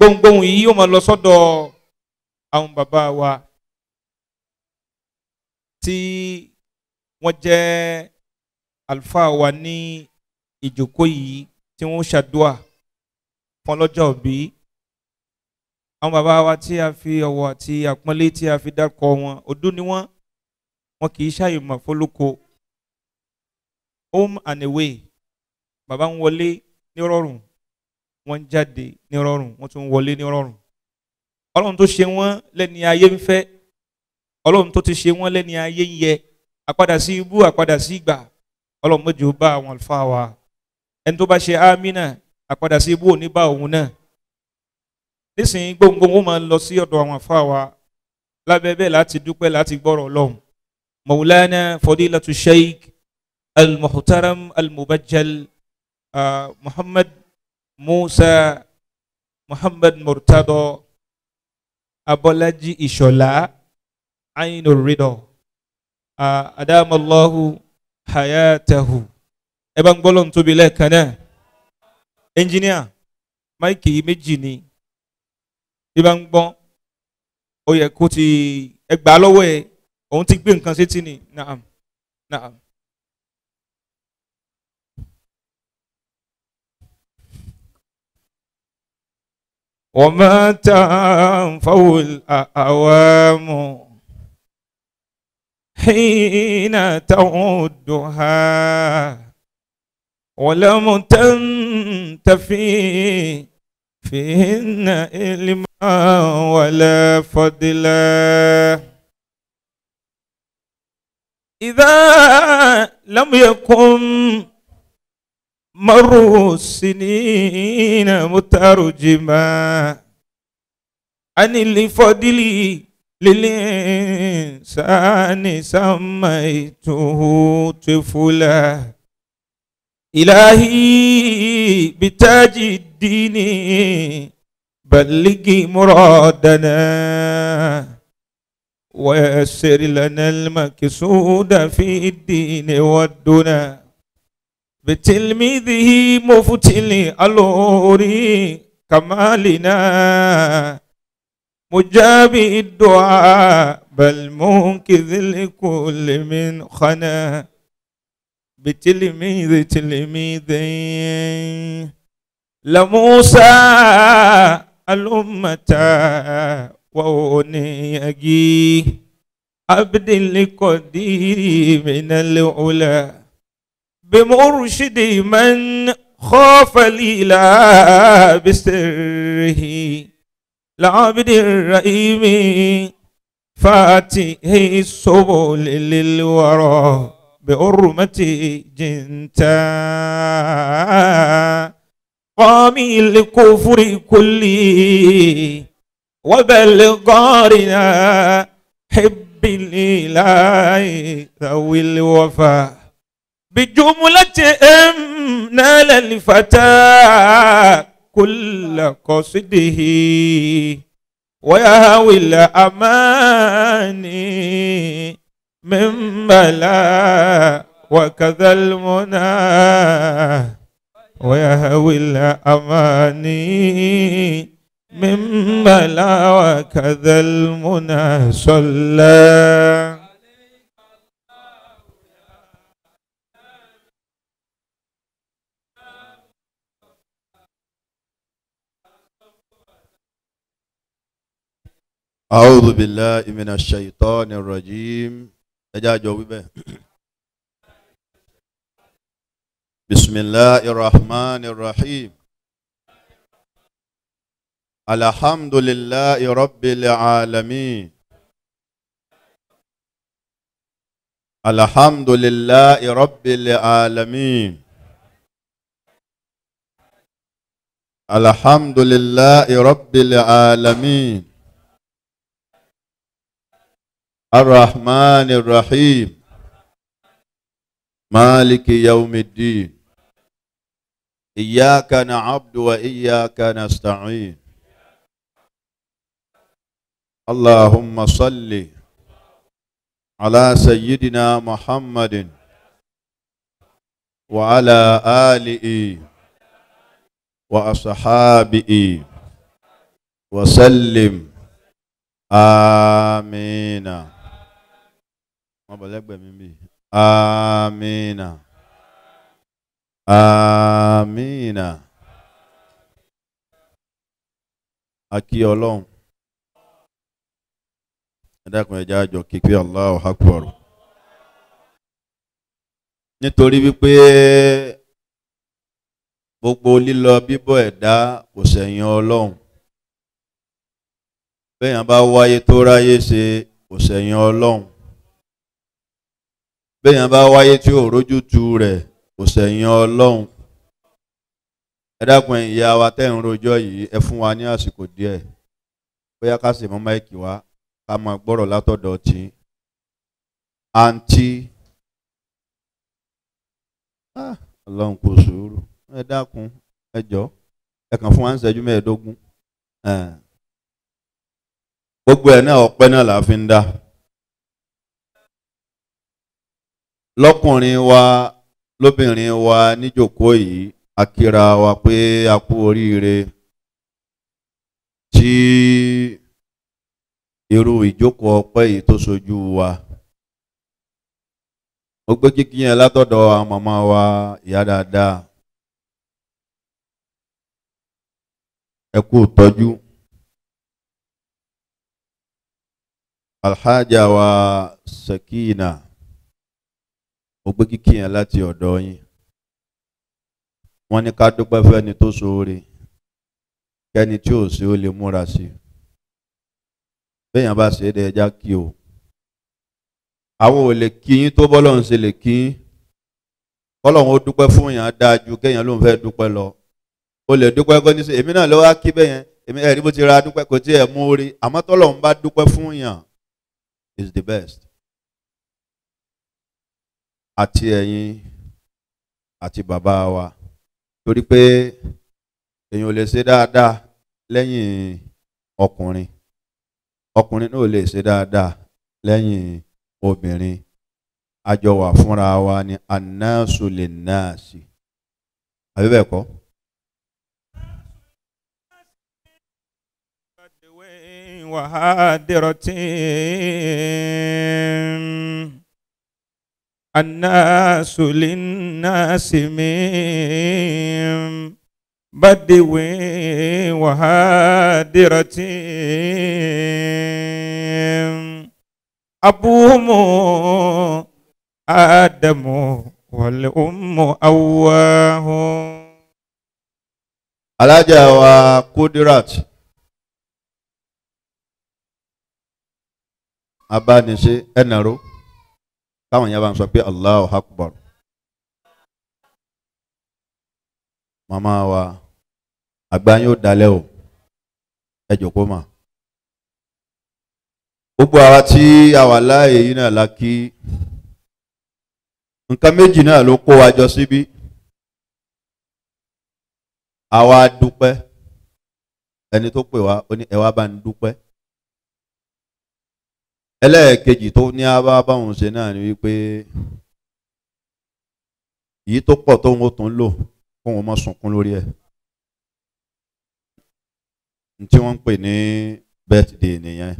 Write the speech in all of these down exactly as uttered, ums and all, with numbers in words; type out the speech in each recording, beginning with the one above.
gbohùngbohùn yìí yóò máa lọ sọ́dọ̀ àwọn bàbá wa tí wọ́n jẹ́ àlùfáà wa ní ìjókòó yìí tí wọ́n ṣàdúà fún ọlọ́jọ́ òbí. Àwọn bàbá wa tí a fi ọ̀wọ̀ àti àpọ́nlé tí a fi dákọ̀ wọn, ọdún ni wọ́n, wọn kì í ṣàyèmọ̀ fólóko. Home and away, bàbá ń wọlé ní rọ̀rùn, wọ́n ń jáde ní rọ̀rùn, wọ́n tún ń wọlé ní rọ̀rùn. Ọlọ́run tó ṣe wọ́n lẹ́ni ayé ń fẹ́, Ọlọ́run tó ti ṣe wọ́n lẹ́ni ayé ń yẹ, àpadà sí ibú àpadà sí ìgbà, Ọlọ́run mọ́jọ́ bá àwọn àlùfáà wa. Ẹni tó bá ṣe àmínà, àpadà sí ibú ò ní bá òun náà. Nísìnyí gbóngbóng ó máa ń lọ sí ọ̀dọ̀ àwọn àlùfáà wa lábẹ́ bẹ́ẹ̀ láti dúpẹ́ láti gbọ́rọ̀ Ọlọ́run. Maulana Fadilatu Sheikh Al-Muhtaram Al-Mubajjal uh, Muhammad Musa Muhammad Murtado Abolaji Ishola Ainur Ridho uh, Adamallahu Hayatahu. Ẹ bá ń gbọ́ lọ́n tóbi lẹ́ẹ̀kan náà. Engineer, máìkì méjì ni. Bí bá ń gbọ́, ó yẹ kó ti ẹgbà lọ́wọ́ ẹ̀, òun ti gbé nǹkan sétí ni. Naam, naam. وما تنفع الأعوام حين تعدها ولم تنتفي فيهن علما ولا فضلا إذا لم يكن مر السنين مترجما عن الفضل للإنسان سميته طفلا إلهي بتاج الدين بلغ مرادنا ويسر لنا المقصود في الدين والدنا بتلميذه مفتل الألوري كمالنا مجاب الدعاء بل منقذ لكل من خنا بتلميذ تلميذين لموسى الأمة وأنيجي عبد القدير من العلا بمرشد من خاف الإله بسره العبد الرحيم فاتح السبل للورى بحرمة جنتا قامي الكفر كله وبلغارنا حب الإله ذوي الوفاء بجملتهم نال الفتى كل قصده ويهوي الأماني من بلاء وكذا المنى ويهوي الأماني من بلاء وكذا المنى صلى. أعوذ بالله من الشيطان الرجيم. بسم الله الرحمن الرحيم. الحمد لله رب العالمين. الحمد لله رب العالمين. الحمد لله رب العالمين. الرحمن الرحيم مالك يوم الدين إياك نعبد وإياك نستعين اللهم صل على سيدنا محمد وعلى آله وأصحابه وسلم آمين. ما بلغ بمين آمين آمين. Akí Ọlọ́run ẹ dákun ẹ jẹ́ a jọ kí pé Allahu Akbar, nítorí wípé gbogbo lílọ bíbọ̀ ẹ̀dá kò sẹ̀yìn Ọlọ́run. Béèyàn bá wáyé tó ráyé ṣe kò sẹ̀yìn Ọlọ́run. Béèyàn bá wáyé tí ò rójútu rẹ̀ kò sẹ̀yìn Ọlọ́run. Ẹ dákun ìyá wa tẹ́ ń rojọ́ yìí, ẹ fún wa ní àsìkò díẹ̀ bóyá ká sì mú máìkì wá ká máa gbọ́rọ̀ látọ̀dọ̀ tí àǹtí Ọlọ́run kò sùúrù, ẹ dákun ẹ jọ̀ọ́ ẹ kàn fún wa ń ṣẹ́jú mẹ́ẹ̀ẹ́dógún. Gbogbo ẹ̀ náà ọpẹ́ náà là fi ń dá. Lọ́kùnrin wa lóbìnrin wa níjókòó yìí, a kíra wa pé a kú oríire tí irú ìjókòó ọpẹ́ yìí tó sojú wa. Mo gbé kíkí yẹn látọ̀dọ̀ àwọn màmá wa ìyá dáadáa. Ẹ kú ìtọ́jú. Alhaja wa Sakina, mo gbé kíkí yẹn láti ọ̀dọ̀ yín. Wọ́n ní ká dúpẹ́ fẹ́ni tó ṣoore, kẹ́ni tí ò sí ó lè múra sí. Béèyàn bá ṣe é dé ẹja kí o. Àwọn ò lè kí yín tó bọ́lọ́run ṣe lè kí yín. Bọ́lọ́run ó dúpẹ́ fún yàn dáa ju kéèyàn ló ń fẹ́ dúpẹ́ lọ. O lè dúpẹ́ kó ní sè èmi náà ló wá kí bẹ́yẹn, èmi ẹ̀rí bó ti ra dúpẹ́ kò tí ẹ̀ mú orí. Àmọ́ tọ́lọ́run bá dúpẹ́ fún yàn is the best. Àti ẹ̀yin àti bàbá wa, torí pé èèyàn ò lè ṣe dáadáa lẹ́yìn ọkùnrin, ọkùnrin náà ò lè ṣe dáadáa lẹ́yìn obìnrin. A jọ wà fúnra wa ní annasu linnasi, àbí bẹ́ẹ̀ kọ́? الناس للناس من بدو وهادرة أبوهم آدم والأم أواه. Alájà wa Kudirat abániṣe ẹnàró táwọn yẹn bá ń sọ pé Allahu Akbar. Màmá wa àgbà yóò dalẹ̀ o, ẹ jókòó mà. Gbogbo àwa tí a wà láàyè yìí náà la kí. Nǹkan méjì náà ló kó wa jọ síbí. Àwa dúpẹ́, ẹni tó pè wá ó ní ẹ wá bá ń dúpẹ́. Ẹlẹ́ẹ̀kejì tó ní a bá báwọn ṣe náà ni wípé èyí tó pọ̀ tóun ó tún lò kóun má sunkún lórí ẹ̀. Tí wọ́n ń pè ní birthday nìyẹn.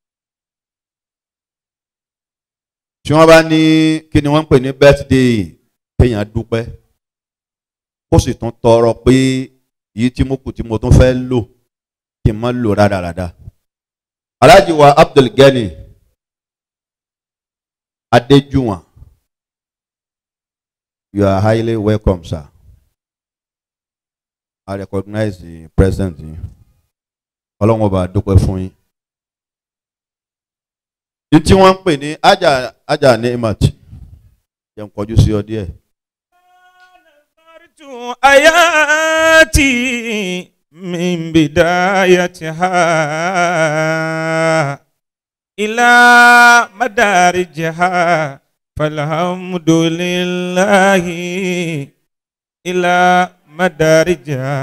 Tí wọ́n bá ní kí ni wọ́n ń pè ní birthday, kéèyàn dúpẹ́ kó sì tún tọrọ pé èyí tí mo kù tí mo tún fẹ́ lò kí n má lò rádaràda. Alhaji wa Abdul Gani Adejuwan, you are highly welcome, sir. I recognize the president. Ọlọ́run ọba dúpẹ́ fún yín. Ní tí wọ́n ń pè ní Aja Aja Nemat, jẹ́ n kọjú sí ọ díẹ̀. Ayati min bidayatiha ila madarijiha falhamdulillahi ila madarijiha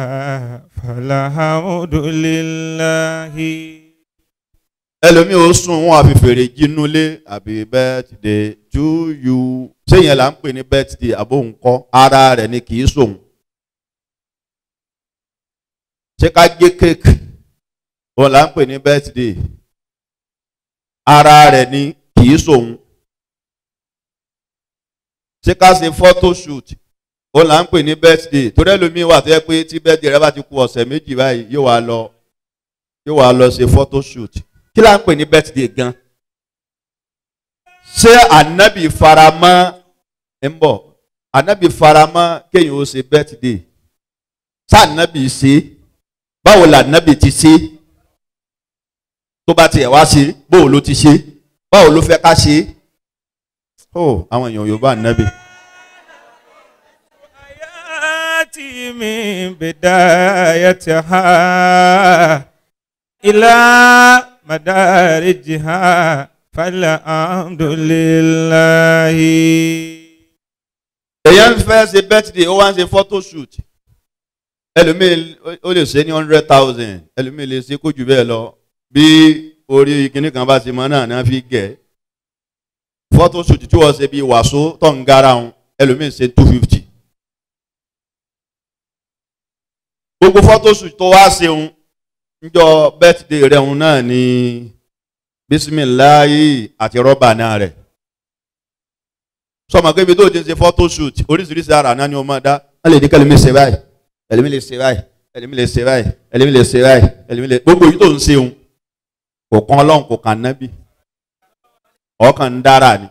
falhamdulillahi. Ẹlòmíì ó sùn wọn àfi fèrè jínúlé àbí birthday to you. Ṣéyẹn là ń pè ní birthday àbóhùn kọ́, ara rẹ̀ ni kì í sòun. Ṣé ká gé kéèkì òun là ń pè ní birthday ara rẹ̀ ni kì í sòun. ṣé ká ṣe photo shoot òun là ń pè ní birthday torí ẹlòmíín wà tó yẹ pé tí birthday rẹ bá ti kù ọ̀sẹ̀ méjì báyìí yóò wá lọ yóò wá lọ ṣe photo shoot. kí là ń pè ní birthday gan? ṣé ànábì faramọ́ ń bọ̀ ànábì faramọ́ kéèyàn ó ṣe birthday ṣé ànábì ṣe báwo la ànábì ti ṣe tó bá tiẹ̀ wá ṣe báwo ló ti ṣe báwo ló fẹ́ ká ṣe ó àwọn èèyàn Yorùbá ànábì. ayati min bidayatiha ila madarijiha falhamdulillahi. èèyàn ń fẹ́ ṣe birthday ó wá ń ṣe photo shoot ẹlòmíì ó lè ṣe ní hundred thousand ẹlòmíì lè ṣe kó jù bẹ́ẹ̀ lọ bí orí kinní kan bá ti mọ náà ní wọ́n fi gẹ̀ photo shoot tí wọ́n ṣe bí wàásù tó ń gara wọn ẹlòmíì ṣe two fifty. gbogbo photo shoot tó wá ṣeun níjọ́ birthday rẹ̀ òun náà ní bisimilayi àti rọ́bà náà rẹ̀ sọmọ kébi tó ti ń ṣe photo shoot oríṣiríṣi ara náà ni wọ́n máa dá wọ́n lè ní kẹ́lẹ́ mi ṣe báyìí ẹlẹ́mi lè ṣe báyìí ẹlẹ́mi lè ṣe báyìí ẹlẹ́mi lè ṣe báyìí ẹlẹ́mi lè gbogbo yìí tó ń ṣeun kò kan Ọlọ́run kò kan nábì ọkàn ń dára ni.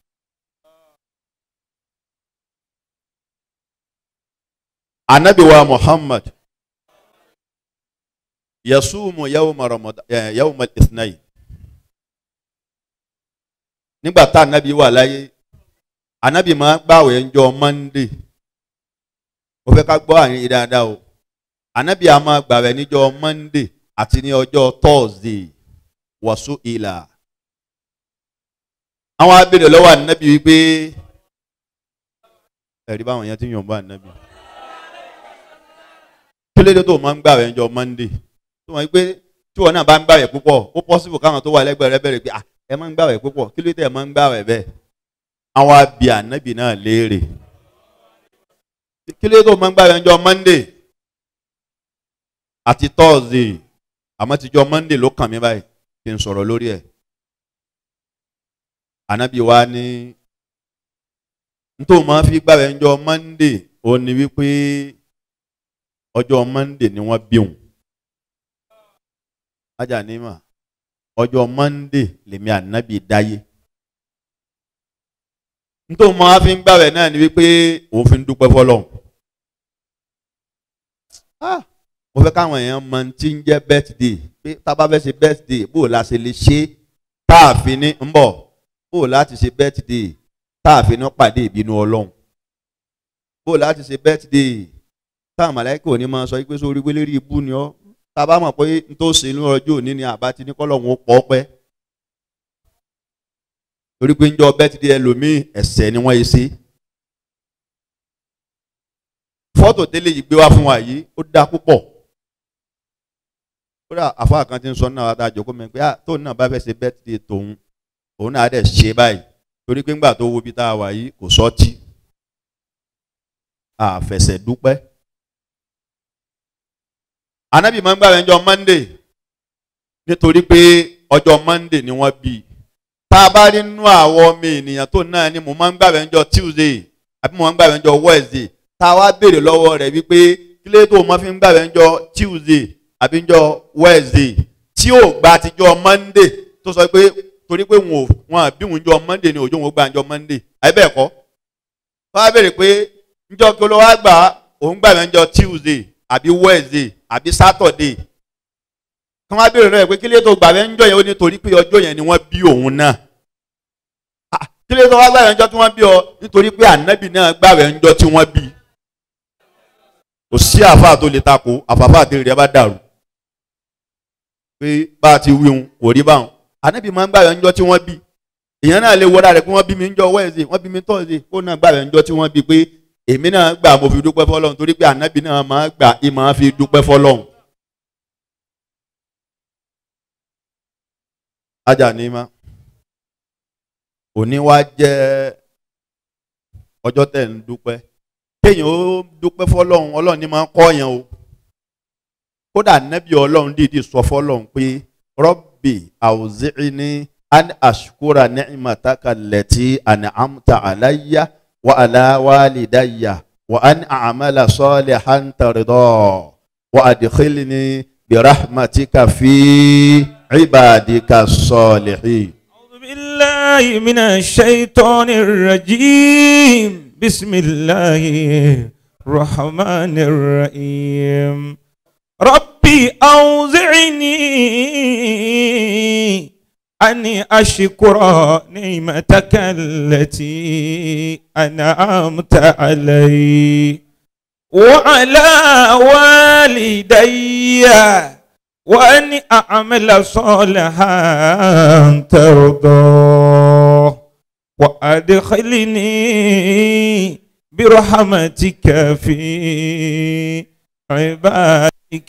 Ànábì wa Muhammad yasumu yawma Ramadan yawma al-ithnayn nígbà tá ànábì wà láyé ànábì máa gbààwẹ̀ ńjọ́ Monday ó fẹ́ ká gbọ́ àyìn dáadáa o ànábì a máa gbààwẹ̀ níjọ́ Monday àti ní ọjọ́ Thursday wàsó ìlà àwọn abèrè lọ́wọ́ ànábì wípé ẹ̀rí báwọn yẹn ti yàn bá ànábì kí ló dé tó máa ń gbààwẹ̀ ńjọ́ Monday tó wọ́n wípé tí wọ́n náà bá ń gbààwẹ̀ púpọ̀ ó possible káwọn tó wà lẹ́gbẹ̀ẹ́ rẹ bẹ̀rẹ̀ pé ah ẹ máa ń gbààwẹ̀ púpọ̀ kí ló dé ẹ máa ń gbààwẹ̀ bẹ́ẹ̀ àwọn abì ànábì náà léèrè kí ló dé tó máa ń gbààwẹ̀ ńjọ́ Monday àti Thursday àmọ́ tíjọ́ Monday ló kàn mí báyìí kí n sọ̀rọ̀ lórí ẹ̀ ànábì wa ní nítorí máa fi gbààwẹ̀ ńjọ́ Monday ó ní wípé ọjọ́ Monday ni wọ́n bí òun ajá ní mà ọjọ́ Monday lèmi ànábì dáyé nítorí máa fi ń gbààwẹ̀ náà ni wípé òun fi ń dúpẹ́ fọ́lọ́run ah mo fẹ́ káwọn èèyàn mọ tí ń jẹ́ birthday pé tá a bá fẹ́ ṣe birthday bó o la ṣe lè ṣe tá a fi ní ń bọ̀ bó o láti ṣe birthday tá a fi ní pàdé ìbínú Ọlọ́run bó o láti ṣe birthday táwọn màláíkà ò ní máa sọ pé sórí wélérí ibú ni ọ́ tá a bá mọ̀ pé n tó ṣe lórí ọjọ́ òní ni àbá ti ní kọ́lọ́hún ó pọ̀ pẹ́ torí pé ń jọ birthday ẹlòmíì ẹ̀ṣẹ̀ ni wọ́n yé sí. fọ́tò tẹ́lẹ̀ yìí gbé wá fún wa yìí ó dá púpọ̀ kódà àfáà kan ti ń sọ náà wá dájọ́ kó mẹ́ pé tóun náà bá fẹ́ ṣe birthday tòun òun náà dẹ̀ ṣe báyìí torí pé ńgbà tó wo ibi tá a wà yìí kò sọ́tì àfẹsẹ̀ dúpẹ́. Ànábì máa ń gbààwẹ̀ ọjọ́ Monday nítorí pé ọjọ́ Monday ni wọ́n bí tá a bá rí nínú àwọn ọmọ ènìyàn tó náà ni mo máa ń gbààwẹ̀ ọjọ́ Tuesday àbí mo máa ń gbààwẹ̀ ọjọ́ Wednesday tá a wá béèrè lọ́wọ́ rẹ̀ wípé kí ló tó máa fi ń gbààwẹ̀ ọjọ́ Tuesday àbí ọjọ́ Wednesday tí ò gba àtijọ́ Monday tó sọ pé torí pé wọn ò bí wọn ọjọ́ Monday ni òjò wọn gba ọjọ́ Monday àbí bẹ́ẹ̀ kọ́ wọ́n á béèrè pé ọjọ́ kí ló wá gbà òun gbààwẹ̀ ọjọ́ Tuesday àbí Wednesday àbí Saturday kí wọ́n á béèrè rẹ̀ pé kí ló tó gbààwẹ̀ ọjọ́ yẹn ó ní torí pé ọjọ́ yẹn ni wọ́n bí òun náà kí ló tó wá gbààwẹ̀ ọjọ́ tí wọ́n bí ọ nítorí pé ànábì náà gbààwẹ̀ ọjọ́ tí wọ́n bí kò sí àfáà tó lè takò àfàfà àti rẹ̀ bá dàrú pé bá a ti wí òun kò rí báwọn ànábì máa ń gbààwẹ̀ ọjọ́ tí wọ́n bí èèyàn náà lè wọ́dà rẹ̀ pé wọ́n bí mi ńjọ́ Wednesday wọ́n bí mi Thursday kó náà gbààwẹ̀ ọjọ́ tí wọ́n bí pé èmi náà gbà mo fi dúpẹ́ fọ́lọ́run torí pé ànábì náà máa gbà í máa fi dúpẹ́ fọ́lọ́run. ajá ni ma òní wá jẹ́ ọjọ́ tẹ̀ ń dúpẹ́ kéèyàn ó dúpẹ́ fọ́lọ́run Ọlọ́run ní máa ń kọ́ yẹn o kódà nẹ́bí ọlọ́run dìídì sọ fọ́lọ́run pé Rabbi awzi'ni an ashkura ni'mataka allati an'amta alayya wa ala walidayya wa an a'mala salihan tarda wa adkhilni bi rahmatika fi ibadika as-salihin. A'udhu billahi minash shaitanir rajim. Bismillahir rahmanir rahim. Rabbi awzi'ni أني أشكر نعمتك التي أنعمت علي وعلى والدي وأن أعمل صالحا ترضاه وأدخلني برحمتك في عبادك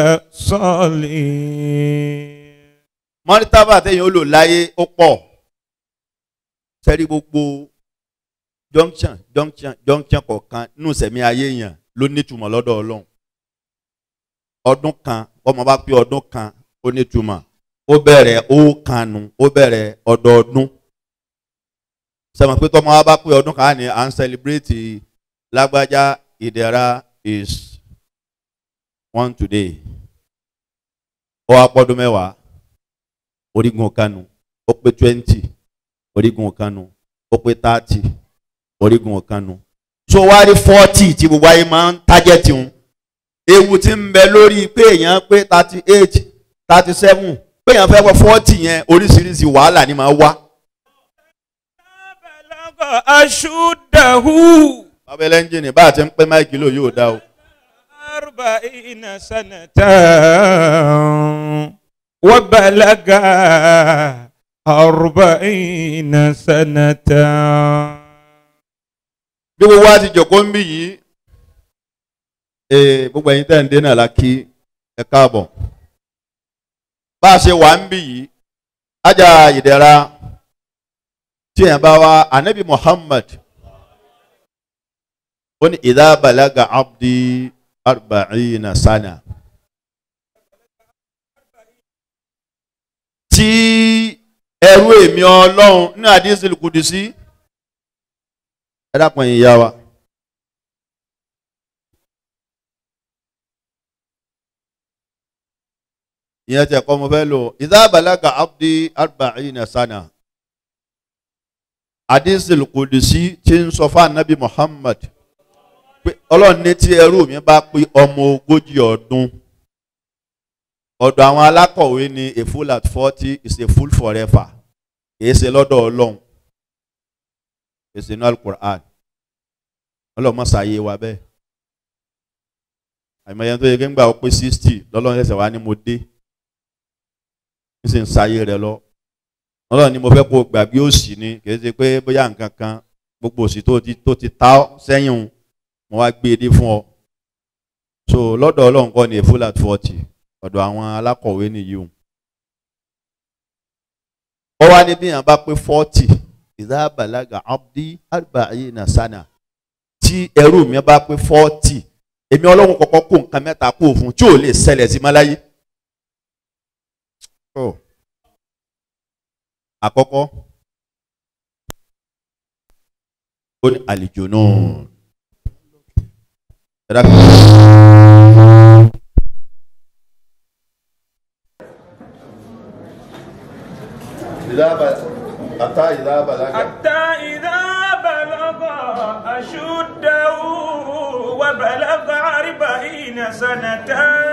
الصالحين. mọ́rítàbà téèyàn ó lò láyé ó pọ̀ sẹ́rí gbogbo junction junction junction kọ̀ọ̀kan nínú sẹ̀mí ayé yẹn ló nítumọ̀ lọ́dọ̀ Ọlọ́run. ọdún kan ọmọ bá pé ọdún kan ó nítumọ̀ ó bẹ̀rẹ̀ ó kanu ó bẹ̀rẹ̀ ọdọọdún. sẹ́mi pé tọ́mọ wa bá pé ọdún kan á ní à ń celebrate lágbájá ìdẹ̀ra is one today ó wá pọ́dún mẹ́wàá. Orígun kanu ó pé twenty orígun kanu ó pé thirty orígun kanu so wá rí forty tí gbogbo ayé máa ń tájẹ́tì un ewu tí ń bẹ lórí pé èèyàn pé thirty eight thirty seven pé èèyàn fẹ́ wọ forty yẹn oríṣiríṣi wàhálà ni máa wá. aṣúdàhù. abẹ́lẹ́ ẹ́ńjìnì bá a ti ń pẹ́ máìkì lò yóò dá o. arba'ina sanatan. وبلغ أربعين سنة. bí gbogbo wa ti jòkó ń bí yìí ee gbogbo ẹ̀yin tẹ́ ń dé náà la kí ẹ káàbọ̀ bá a ṣe wà ń bí yìí ájà ìdẹ̀ra tí èèyàn bá wá anabi Muhammad ó ní idha balaga abdi arba'ina sana. tí ẹrú èmi Ọlọ́run ní àdísìlì kùdìsí ẹ dápọ̀ ìyá wa ìyẹn tí ẹ̀kọ́ mo fẹ́ lò idha balaga abdi arba'ina sana àdísìlì kùdìsí tí ń sọ fún ànábì Muhammad pé Ọlọ́run ní tí ẹrú mi bá pé ọmọ ogójì ọdún ọ̀dọ̀ àwọn alákọ̀wé ni a fool at forty is a fool forever kìí ṣe lọ́dọ̀ Ọlọ́run kìí ṣe ní Al-Qur'an Ọlọ́run mọ̀ ṣàyè wa bẹ́ẹ̀ àìmọye tó yẹ kí n gbà ó pé sixty lọ́lọ́run ṣẹ̀ṣẹ̀ wá ní mo dé n sì ń ṣàyè rẹ̀ lọ Ọlọ́run ni mo fẹ́ kó gbàgbé òṣì ni kìí ṣe pé bóyá nǹkan kan gbogbo òṣì tó ti tó ti ta sẹ́yìn mo wá gbé e dé fún ọ so lọ́dọ̀ Ọlọ́run kọ́ ni a fool at forty ọ̀dọ̀ àwọn alákọ̀wé nìyí o. ó wá ní bí yàn bá pé forty idha balaga abdi arba'ina sana tí ẹrú mi bá pé forty èmi Ọlọ́run kọ́kọ́ kó nǹkan mẹ́ta kó fún tí ò lè ṣẹlẹ̀ sí máláyé. àkọ́kọ́ ó ní al-junun. حتى إذا بلغ حتى إذا بلغ أشده وبلغ أربعين سنة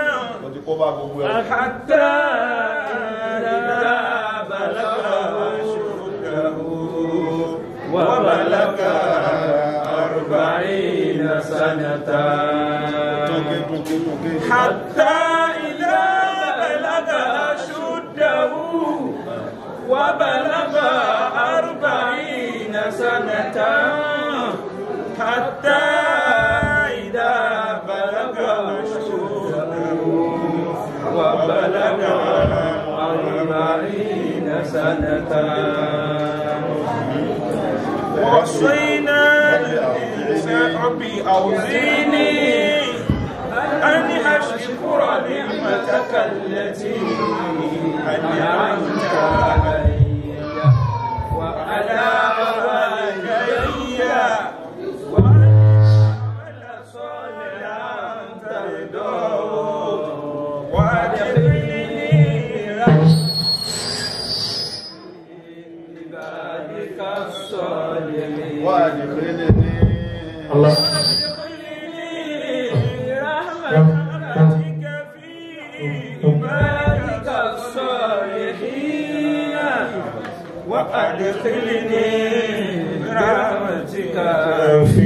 حتى إذا بلغ أشده وبلغ أربعين سنة حتى إذا بلغ أشده وبلغ أربعين سنة حتى إذا بلغ أشده وبلغ أربعين سنة وصينا الإنسان ربي أوزيني أن أشكر نعمتك التي أنعمت علي وعلى والدي وأن أعمل صالحا ترضاه وأدخلني بعبادك الصالحين وأدخلني الله برحمتك في عبادك الصالحين وأدخلني برحمتك في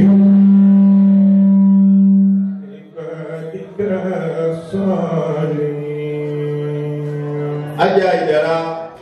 عبادك الصالحين. ajá ìdára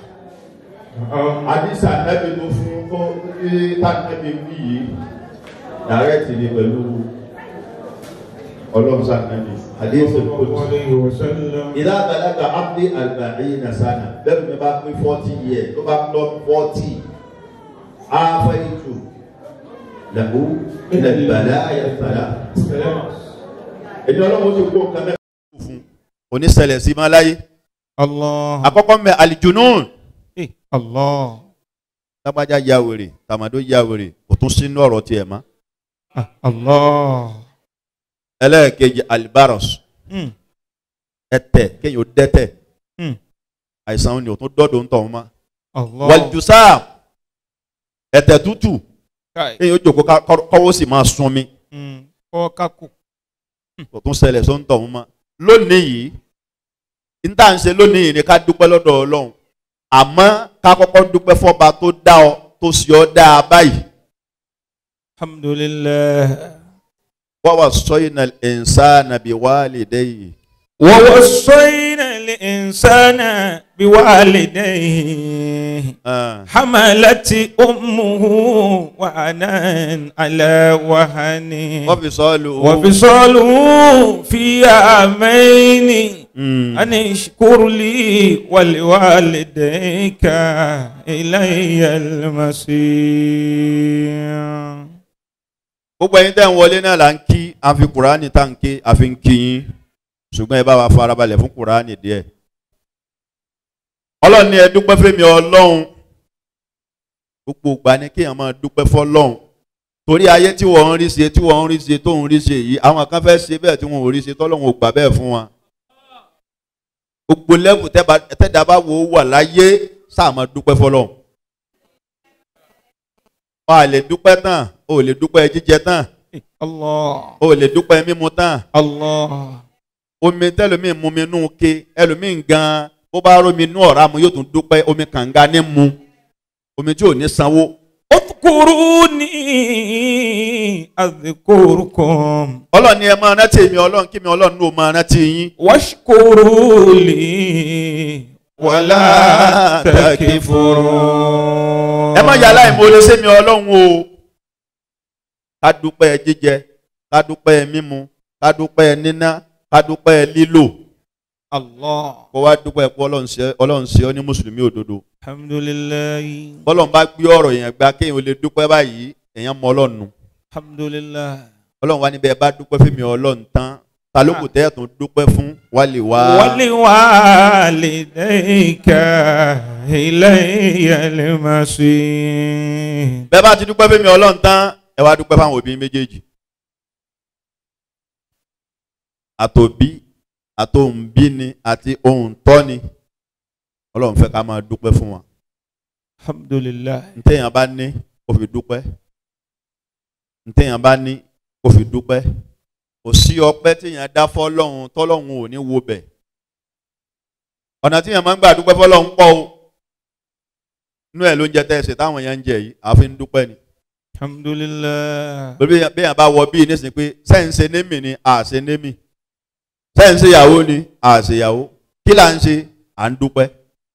àdìsá nẹ́bí tó fún kó tánẹ́bí wí yìí dàrẹ́tì ni pẹ̀lú ọlọ́run sànẹ́bí àdìsá kòtù. ìdá àgbàlagbà abdi àgbàdì nasana bẹ́ẹ̀ mi bá pín forty years tó bá lọ forty afẹ́yìntù lẹ́kọ̀ọ́ ilẹ̀ ìbàdà ayẹ̀fẹ̀dà. èdè ọlọ́run ti kó nǹkan mẹ́ta fún oníṣẹ̀lẹ̀ sí máa láyé. Allah. àkọ́kọ́ mẹ́ alijunun. Eh, Allah. lágbájá ya wèrè tàmádó ya wèrè kò tún sínú ọ̀rọ̀ tiẹ̀ mọ́. Ah, Allah. ẹlẹ́ẹ̀kejì alibaros Hmm. ẹ̀tẹ̀ kéèyàn ó dẹ́tẹ̀ Hmm. àìsàn ni ò tún dọ́dọ̀ ń tọ̀ wọ́n mọ́. Allah. wàlùjùsá ẹ̀tẹ̀ tútù Kai. kéèyàn ó jòkó ká- kọ́- kọ́wọ́ sì máa sun mi Hmm. Kọ́ kákò. kò tún ṣẹlẹ̀ só ń tọ̀ wọ́n mọ́. lónìí yìí n tá à ń ṣe lónìí yìí ni ká dúpẹ́ lọ́dọ̀ Ọlọ́run àmọ́ ká kọ́kọ́ dúpẹ́ fọ́ba tó dá ọ tó sì ọ́ dáa báyìí. Alhamdulillah. wa wassayna al-insana biwalidayhi. ووصينا الإنسان بوالديه Ah. حملت أمه وعنا على وهن wa fisaluhu. وفصاله في عامين Mm. أن اشكر لي ولوالديك إلي المصير. gbogbo ẹ̀yin tẹ́ ń wọlé náà là ń kí a fi kùránì tá ń ké a fi ń kí yín ṣùgbọ́n ẹ bá wa farabalẹ̀ fún kùránì díẹ̀. ọlọ́run ní ẹ dúpẹ́ fẹ́mi ọlọ́run gbogbo ìgbà ni kéèyàn máa dúpẹ́ fọlọ́run torí ayé tí wọ́n ń rí ṣe tí wọ́n ń rí ṣe tó ń rí ṣe yìí àwọn kan fẹ́ ṣe bẹ́ẹ̀ tí wọ́n ò rí ṣe tọ́lọ́run ò gbà bẹ́ẹ̀ fún wọn. gbogbo lẹ́bù tẹ́dá bá wo wà láyé sáà máa dúpẹ́ fọlọ́run. o à lè dúpẹ́ tán o ò lè dúpẹ́ jíjẹ tán Allah. o ò lè dúpẹ́ mímu tán Allah. omi tẹlomi mu mi nù ke ẹlòmíì gan bó bá rómi nù ọ̀rá mu yóò tún dúpẹ́ omi kànga ní mu omi tí ò ní sanwó. اذكروني أذكركم ọlọ́run ni ẹ máa rántí èmi ọlọ́run kí mi ọlọ́run ní o máa rántí yín. واشكروا لي ولا تكفرون. ẹ má yàrá ìmoore sí mi ọlọ́run o. ká dúpẹ́ jíjẹ ká dúpẹ́ mímu ká dúpẹ́ níná ká dúpẹ́ lílò Allah. kó wá dúpẹ́ pé ọlọ́run ṣe ọlọ́run ṣe ọ́ ní mùsùlùmí òdodo. Alhamdulillah. bọ́lọ́run bá gbé ọ̀rọ̀ yẹn gba kéèyàn ó lè dúpẹ́ báyìí èèyàn mọ ọlọ́run nù. Alhamdulillah. ọlọ́run wá níbẹ̀ bá dúpẹ́ fún mi ọlọ́run tán ta ló kù tẹ́ ẹ̀ tún dúpẹ́ fún wálé wá. ولوالديك إلي المصير. bẹ́ẹ̀ bá ti dúpẹ́ fún mi ọlọ́run tán ẹ wá dúpẹ́ fáwọn òbí méjèèjì. àtòbí àtòǹbí ni àti òǹtọ́ ni ọlọ́run fẹ́ ká máa dúpẹ́ fún wọn. Alhamdulillah. ntẹ̀yàn bá ní kó fi dúpẹ́ ntẹ̀yàn bá ní kó fi dúpẹ́ kò sí ọpẹ́ téèyàn dá fọ́lọ́run tọ́lọ́run ò ní wo bẹ̀. ọ̀nà téèyàn máa ń gbà dúpẹ́ fọ́lọ́run pọ̀ o inú ẹ̀ ló ń jẹ tẹ́sí táwọn èèyàn ń jẹ yìí àfi ń dúpẹ́ ni. Alhamdulillah. bí èèyàn bá wọ bíi nísìnyí pé sẹ́ǹsẹ̀ némì ni àṣẹ némì sẹ́ǹsẹ̀ ìyàwó ni àṣẹ ìyàwó kí là ń ṣe à ń dúpẹ́.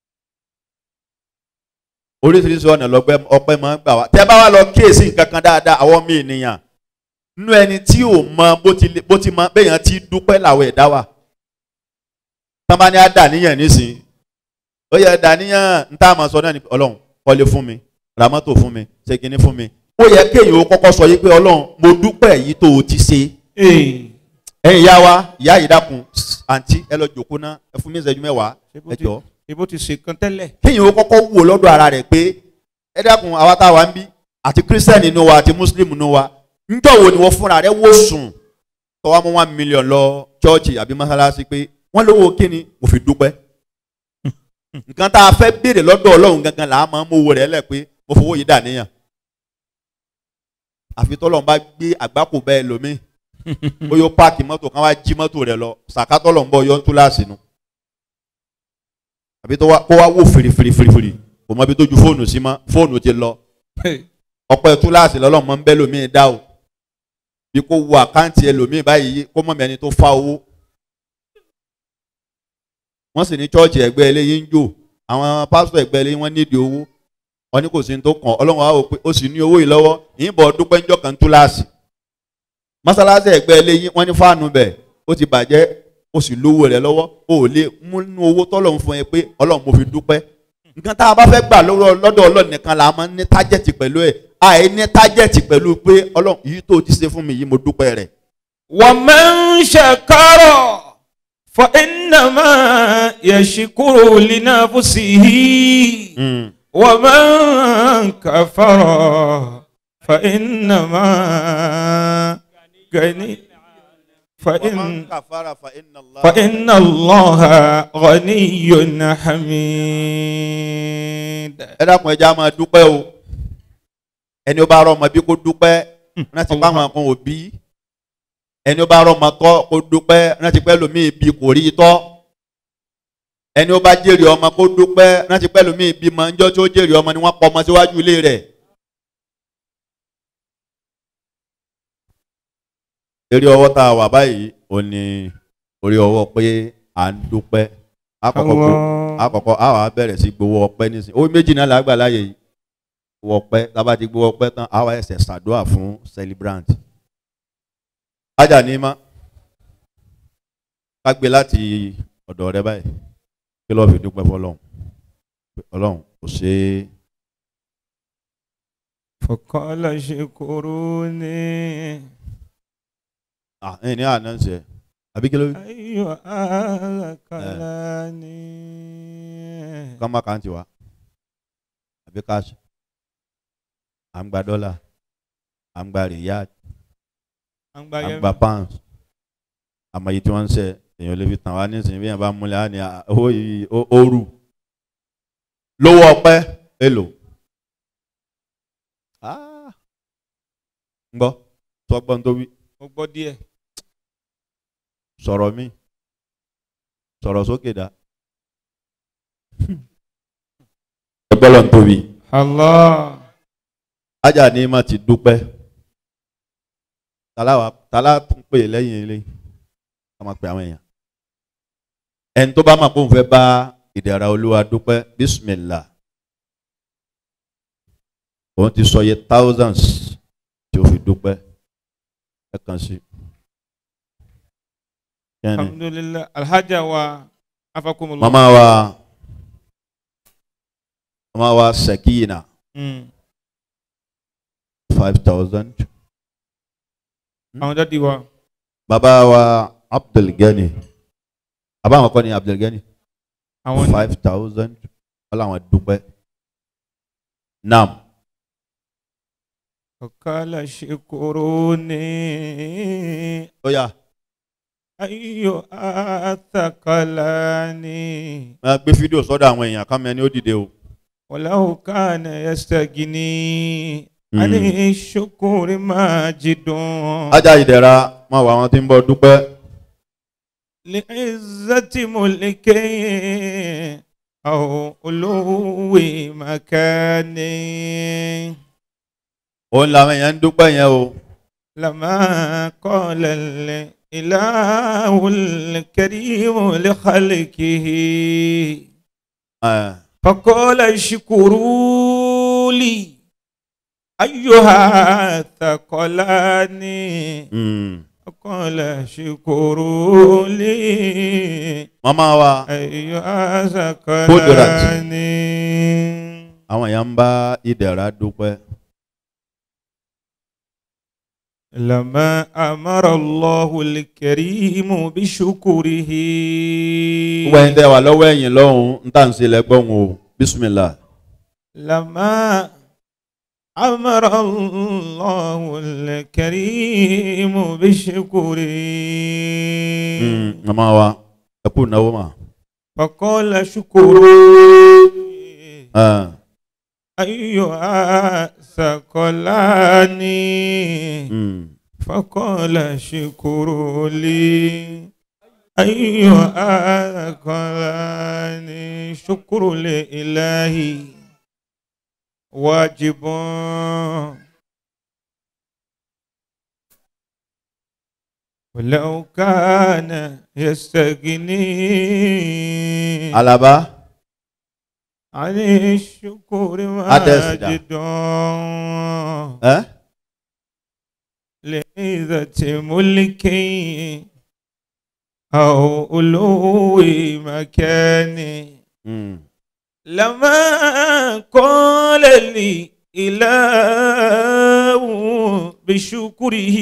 oríṣiríṣi ọ̀nà lọ́gbẹ́ ọpẹ́ máa ń gbà wá tẹ́ bá wá lọ kíyèsí nǹkan kan dáadáa àwọn ọmọ ènìyàn nínú ẹni tí ò mọ bó ti bó ti mọ béèyàn ti dúpẹ́ làwọn ẹ̀dá wà. tán bá ní á dà níyàn nísìnyí ó yẹ dà níyàn ń tá a máa sọ náà ní ọlọ́run kọ́lé fún mi ra mọ́tò fún mi ṣe kinní fún mi ó yẹ kéèyàn ó kọ́kọ́ sọ yìí pé ọlọ́run mo dúpẹ́ èyí tó o ti ṣe. Hey. ẹ̀yin ìyá wa ìyá yìí dákun àǹtí ẹ lọ jòkó ná ẹ fún mi ìṣẹ́jú mẹ́wàá ẹ jọ. ibo ti ṣe kan tẹ́lẹ̀. kéèyàn ó kọ́kọ́ wò lọ́dọ̀ ara rẹ̀ pé ẹ dákun àwa tá a wà ń bí àti kírísítẹ́nì inú wa àti mùsùlùmí inú wa ńjọ́ wo ni wọ́n fúnra rẹ̀ wò sùn tọ́wọ́ mú one million lọ chọ́ọ̀chì àbí mọ́sálásí pé wọ́n lówó kíni mo fi dúpẹ́. nǹkan tá a fẹ́ béèrè lọ́dọ̀ Ọlọ́run gangan là á máa ń mú owó rẹ̀ lẹ̀ pé mo fowó yìí dà níyàn. àfi tọ́lọ́run bá gbé àgbákò bẹ́ẹ̀ lómi ó yóò páàkì mọ́tò kan wá jí mọ́tò rẹ̀ lọ sàkátọ́lọ̀ ń bọ̀ yọ ń tú láàsì nu. àbí kó wá wò fèrèfèrèfèrè kò mọ ibi tó ju fóònù sí mọ́ fóònù ti lọ. ọ̀pọ̀ ẹ̀tú láàsì lọ́lọ́ mọ́ ń bẹ́ lómi dá o bí kò wo àkáǹtì ẹlòmíì báyìí kó mọ̀ mẹ́ni tó fa owó. wọ́n sì ní chọ́ọ̀chì ẹgbẹ́ eléyìí ń jò àwọn pásítọ̀ ẹgbẹ́ eléyìí wọ́n nídìí owó wọ́n ní kò sí ní tó kàn Ọlọ́run á wò pé ó sì ní owó yìí lọ́wọ́ ìyìnbọn dúpẹ́ ńjọ́ kan tú láàsì. mọ́sálásí ẹgbẹ́ eléyìí wọ́n ní fáànù bẹ̀ ó ti bàjẹ́ ó sì lówó rẹ̀ lọ́wọ́ ó lè mú inú owó tọ́lọ́run fún ẹ pé Ọlọ́run mo fi dúpẹ́. nǹkan tá a bá fẹ́ gbà lọ́dọ̀ Ọlọ́run nìkan la máa ń ní tájẹ̀tì pẹ̀lú ẹ̀ àì ní tájẹ̀tì pẹ̀lú pé Ọlọ́run yìí tó ti ṣe fún mi yìí mo dúpẹ́ rẹ̀. wa man shakara fa innama yashkuru li nafsihi wa man kafara fa innama gani fa in fa inna Allaha ghaniyyun hamid. ẹ dákun ẹja máa dúpẹ́ o ẹni ó bá rọ ọmọ bí kó dúpẹ́ rántí pé àwọn kan ò bí ẹni ó bá rọ ọmọ tọ́ kó dúpẹ́ rántí pé ẹlòmíì bí kò rí tọ́ ẹni ó bá jèrè ọmọ kó dúpẹ́ rántí pé ẹlòmíì bí mọ ńjọ́ tí ó jèrè ọmọ ni wọ́n pọ̀ ọmọ síwájú ilé rẹ̀. eré ọwọ́ tá a wà báyìí ò ní orí ọwọ́ pé à ń dúpẹ́ àkọ́kọ́ àwa bẹ̀rẹ̀ sí gbowó ọpẹ́ nísìnyí owó méjì náà làgbà láàyè yìí gbowó ọpẹ́ tábà ti gbowó ọpẹ́ tán àwa ẹsẹ̀ ṣàdúrà fún celebrant. ajá ní ma ká gbé láti ọ̀dọ̀ rẹ báyìí kí lọ́ọ́ fi dúpẹ́ fọlọ́run ọlọ́run kò ṣe é. faqala shukuruni. ah ẹ ní àná ń ṣe àbí kí ló. ayọ̀ àkàlàní. ká má kàn ti wá àbí káàṣì à ń gba dọ́là à ń gba riyad à ń gba pounds àmọ́ yìí tí wọ́n ń ṣe èèyàn lè fi tàn wá nísìnyí bí yẹn bá múlẹ̀ á ní owó yìí ó rù lówó ọpẹ́ èlò. ń gbọ́ sọ́gbọ́n tó wí. mo gbọ́ díẹ̀. sọ̀rọ̀ mi sọ̀rọ̀ sókè dá. ọgbọ́lọ̀ ń tóbi. Allah. ajá ni ma ti dúpẹ́. tàlá tún pè lẹ́yìn ilé ká máa pè àwọn èèyàn. ẹni tó bá máa kó ń fẹ́ bá ìdẹ̀ra Olúwa dúpẹ́ bísímìlà. òun ti sọ iye thousands tí ó fi dúpẹ́ ẹ kàn sí. alhamdulillah alhaja wa afakumullah. mama wa mama wa Sakina. Mm. five thousand. àwọn dadi wa. baba wa Abdulgani baba àwọn kọ́ ni Abdulgani. àwọn five thousand wọ́n làwọn dúpẹ́. nam. Faqala shukuruni. ó yá. ayọ̀ àtàkàlàní. máa gbé fídíò sọ́dọ̀ àwọn èèyàn kámi ẹni ó dìde o. walau kana yastagini. ani shukuri majidun. ajá ìdẹ̀ra máa wà àwọn tí ń bọ̀ dúpẹ́. li izzati mulki aw uluwi makani. òun làwọn èèyàn ń dúpẹ́ yẹn o. lama qala ilahul karimu li khalqihi. faqala shukuru li ayyuha thaqalani. faqala shukuru li mama wa ayyuha thaqalani. àwọn èèyàn ń bá ìdẹ̀ra dúpẹ́. لما أمر الله الكريم بشكره wẹ́n dẹ́ wà lọ́wọ́ ẹ̀yìn lọ́hùn ń tà ń ṣe lẹ́gbọ́n o bisimilah. لما أمر الله الكريم بشكره màmá wa ẹ kú náwó mà. فقال شكروا أيها الثقلان فقال شكروا لي أيها الثقلان شكر لإلهي واجب ولو كان يستغني alaba عن الشكر واجد ẹ لعزة ملكي أو علو مكاني لما قال لي إله بشكره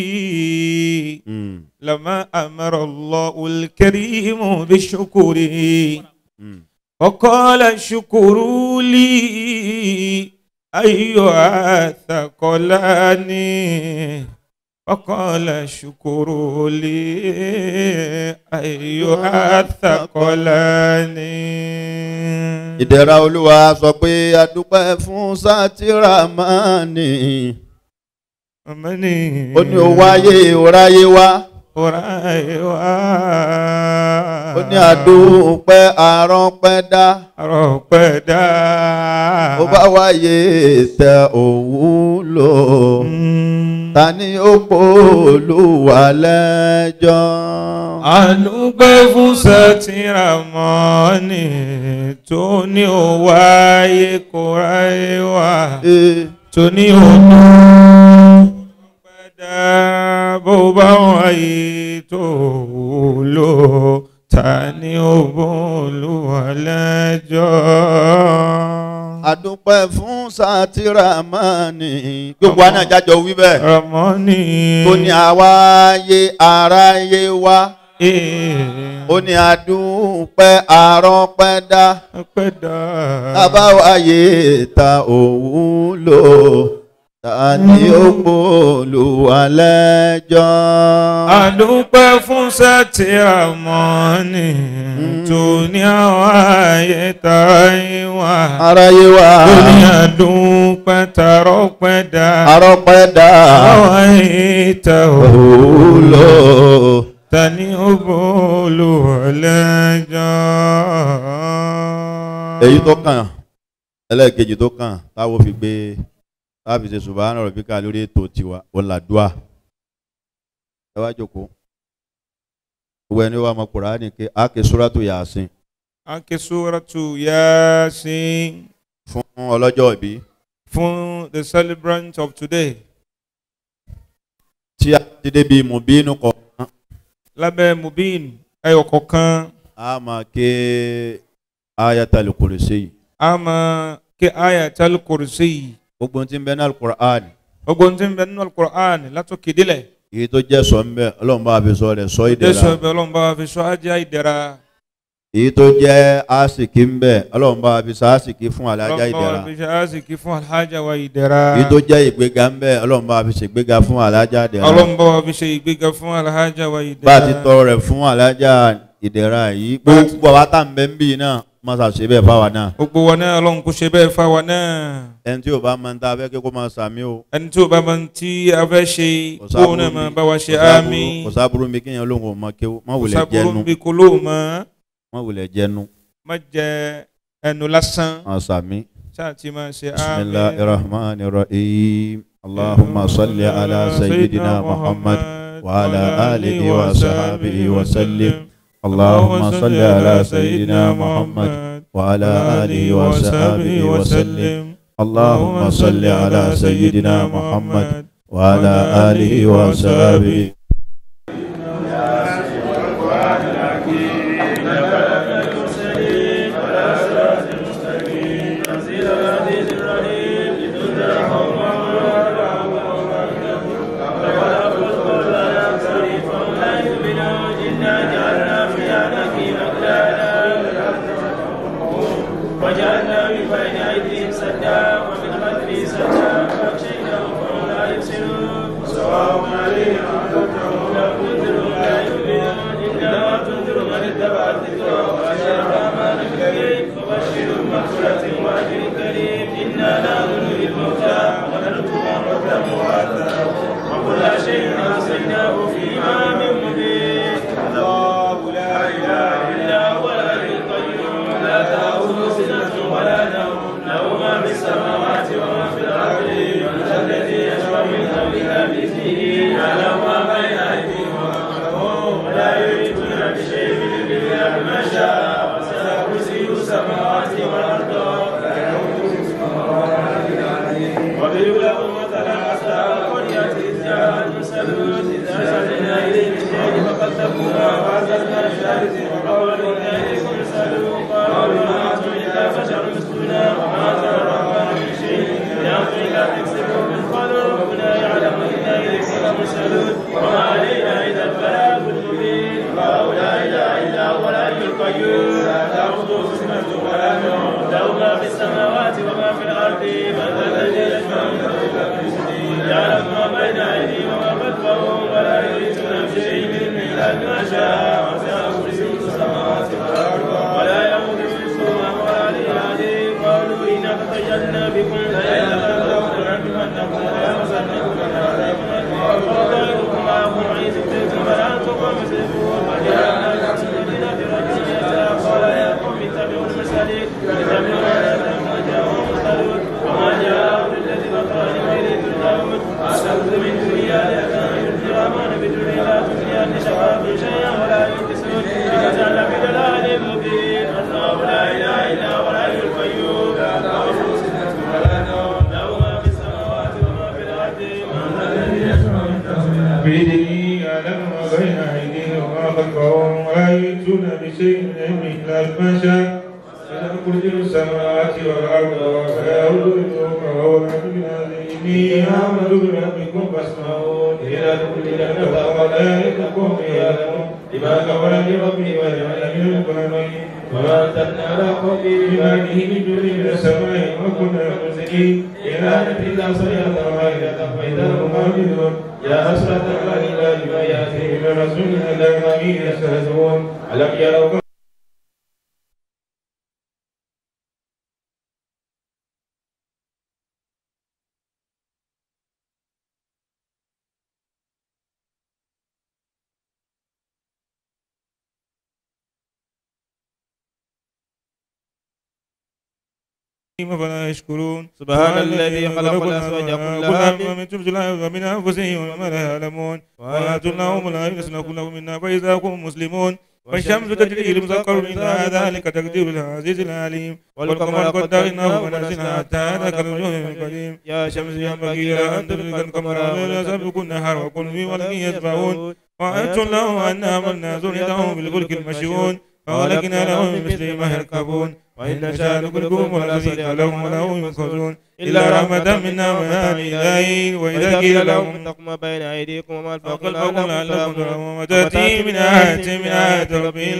لما أمر الله الكريم بشكره وقال شكروا لي أيها الثقلان وقال شكروا لي أيها الثقلان. ìdẹ̀ra olúwa sọ pé a dúpẹ́ fún Sátìrámánì. Amani. ó ní o wáyé o ráyé wá. o ráyé wá. ó ní a dúpẹ́ arọ́pẹ́ dá. arọ́pẹ́ dá. ó bá wáyé tẹ òun lò. ta ni ó pò Olúwa lẹ́jọ́. a dúpẹ́ fún Sátìrámánì tó ní o wáyé kó ráyé wá. tó ní o dúpẹ́ dá bó bá wáyé tó lò. ta ni ó bò Olúwa lẹ́jọ́. a dúpẹ́ fún Sátìrámánì. gbogbo àná jájọ wí bẹ́ẹ̀. Rámánì. tó ní àwáyé aráyé wá. ó ní a dúpẹ́ arọ́pẹ́ dá. ọpẹ́ dá. àbáwáyé ta òun lò. ta ni ó pò Olúwa lẹ́jọ́. a dúpẹ́ fún Sátìrámánì tó ní àwáyé taráyé wá. aráyé wá. tó ní a dúpẹ́ tarọ́pẹ́ dá. arọ́pẹ́ dá. àwáyé ta òun lò. ta ni ó bò Olúwa lẹ́jọ́. èyí tó kàn ẹlẹ́ẹ̀kejì tó kàn táwọn fi gbé táàbì ṣe subhana rabbika lórí ètò tiwa ọ̀làdúà. ẹ wá jókòó. gbogbo ẹni wà mọ Kùránì ké a ké súrátù Yásìn. a ké súrátù Yásìn. fún ọlọ́jọ́ ìbí. fún the celebrant of today. tí a ti débi mùbínú kọ̀ọ̀kan. lábẹ́ mubin ẹyọ kọ̀ọ̀kan. a máa ké ayatul kursi. a máa ké ayatul kursi. gbogbo tí ń bẹ ní alukur'an. gbogbo tí ń bẹ nínú alukur'an látòkè délẹ̀. èyí tó jẹ́ sọ ń bẹ Ọlọ́run bá fi sọ rẹ̀ sọ ìdẹ̀ra. jésù ẹ̀bẹ̀ Ọlọ́run bá fi sọ ajá ìdẹ̀ra. èyí tó jẹ́ àsìkí ń bẹ Ọlọ́run bá fi sọ àsìkí fún alájà ìdẹ̀ra. Ọlọ́run bá fi sọ àsìkí fún alájà wa ìdẹ̀ra. èyí tó jẹ́ ìgbéga ń bẹ Ọlọ́run bá fi ṣe ìgbéga fún alájà ìdẹ̀ra. Ọlọ́run bá fi ṣe ìgbéga fún alájà wa ìdẹ̀ra. bá a ti tọrọ rẹ̀ fún alájà ìdẹ̀ra yìí gbogbo àwa tá à ń bẹ ń bì náà má ṣe ṣe bẹ́ẹ̀ fáwa náà. gbogbo wa náà Ọlọ́run kò ṣe bẹ́ẹ̀ fáwa náà. ẹni tí ò bá máa ń ta abẹ́ kí kó máa sàmí o. ẹni tí ò bá máa ń tí a fẹ́ ṣe kó náà máa bá wa ṣe àmín. kò sábúrú mi kéèyàn lóhùn ò mọ kéwú má wulẹ̀ kò sábúrú jẹnu. mi kò lóhùn mọ́. má wulẹ̀ jẹnu. má jẹ ẹnu lásán. má sàmí. ṣáà tí máa ṣe àmín. bismillahir rahmanir rahim. allahumma salli ala sayyidina muhammad wa ala alihi wa sahbihi wa sallim. اللهم صل على سيدنا محمد وعلى آله وصحبه وسلم. اللهم صل على سيدنا محمد وعلى آله وصحبه. Amen. وجعلنا من بين أيديهم سدا ومن خلفهم سدا فأغشيناهم فهم لا يبصرون سواء عليهم أنذرتهم أم لم تنذرهم لا يؤمنون إنما تنذر من اتبع الذكر وخشى الرحمن بالغيب فبشرهم بمغفرة وأجر كريم إنا لا نضل الموتى ونكتب ما قدموا وآثارهم وكل شيء أحصيناه في إمام مبين الله لا إله إلا هو الحي القيوم لا تأخذه سنة ولا نوم له ما في السماوات وما في الأرض من الذي يشفع من أمرها بإذنه يعلم ما بين أيديهم وما خلفهم ولا يحيطون بشيء من علمه بما شاء وسع كرسيه السماوات والأرض واضرب لهم مثلا أصحاب القرية إذ جاء المرسلون إذ أرسلنا إليهم اثنين فكذبوها فأزلنا بثالث وقالوا إنا إليكم مرسلون قالوا ما أنتم إلا بشر مثلنا وما أنزل الرحمن من شيء إن أنتم إلا تكسبون من قالوا ربنا يعلم إنا إليكم لمرسلون وما علينا إلا البلاغ المبين الله لا إله إلا هو الحي القيوم لا تأخذه سنة ولا نوم له ما في السماوات وما في الأرض من ذا الذي يشفع عنده بإذنه يعلم ما بين أيديهم وما خلفهم ولا يحيطون بشيء من علمه إلا بما شاء وسع كرسيه السماوات والأرض ولا يؤوده حفظهما وهو العلي العظيم قالوا إنا تطيرنا بكم لئن لم تنتهوا لنرجمنكم وليمسنكم منا عذاب أليم وطائركم معكم إن ذكرتم بل أنتم قوم مسرفون وجعلنا لكم المدينة رجلا قال يا قوم اتبعوا المرسلين اتبعوا ما لم جاءهم مرسلون وما جاءهم للذين قالوا غير داود أسألت من دنيا لأكان الرحمن بدون لا تغني عن شفاعتهم شيئا ولا ينكسون فجعل في ضلال مبين الله لا إله إلا هو الحي القيوم لا تأخذه سنة ولا نوم له ما في السماوات وما في الأرض من ذا الذي يشفع عنده بيده يعلم ما بين أيديهم وما خلفهم ولا يؤتون بشيء من علمه إلا بما شاء وسع كرسيه السماوات والأرض ولا يؤوده وهو العلي العظيم إني آمنت بربكم فاسمعون إلى كل جنة وملائكتكم يعلمون لما كفر بربي وجعل من المكرمين وما أنزلنا على قومه ببعده من جند من السماء وكنا منزلين إن كانت إلا صيحة واحدة فإذا هم خامدون يا حسرة على العباد ما يأتيهم من رسول إلا كانوا يستهزئون ألم يروا فلا يشكرون سبحان الذي خلق الأزواج كلها من تبصر ومن أنفسهم وما لا يعلمون وآتوا اللهم لا يسلك له منا فإذا هم مسلمون والشمس تجري لمسخر منها ذلك تقدير العزيز العليم والقمر قدرناه منازل حتى ذاك الرجل القديم يا شمس ينبغي لها أن تدرك القمر ولا سبق النهار وكل في ولك يسبحون وآتوا الله أن عملنا ذريتهم بالفلك المشحون فولكنا لهم من مثل ما يركبون وإن نشاء نغرقهم ولا صديق لهم ولا هم ينقذون إلا رحمة منا ومن إلهي وإذا قيل لهم اتقوا ما بين أيديكم وما خلفكم لعلكم ترحمون وتأتي من آية من آيات ربهم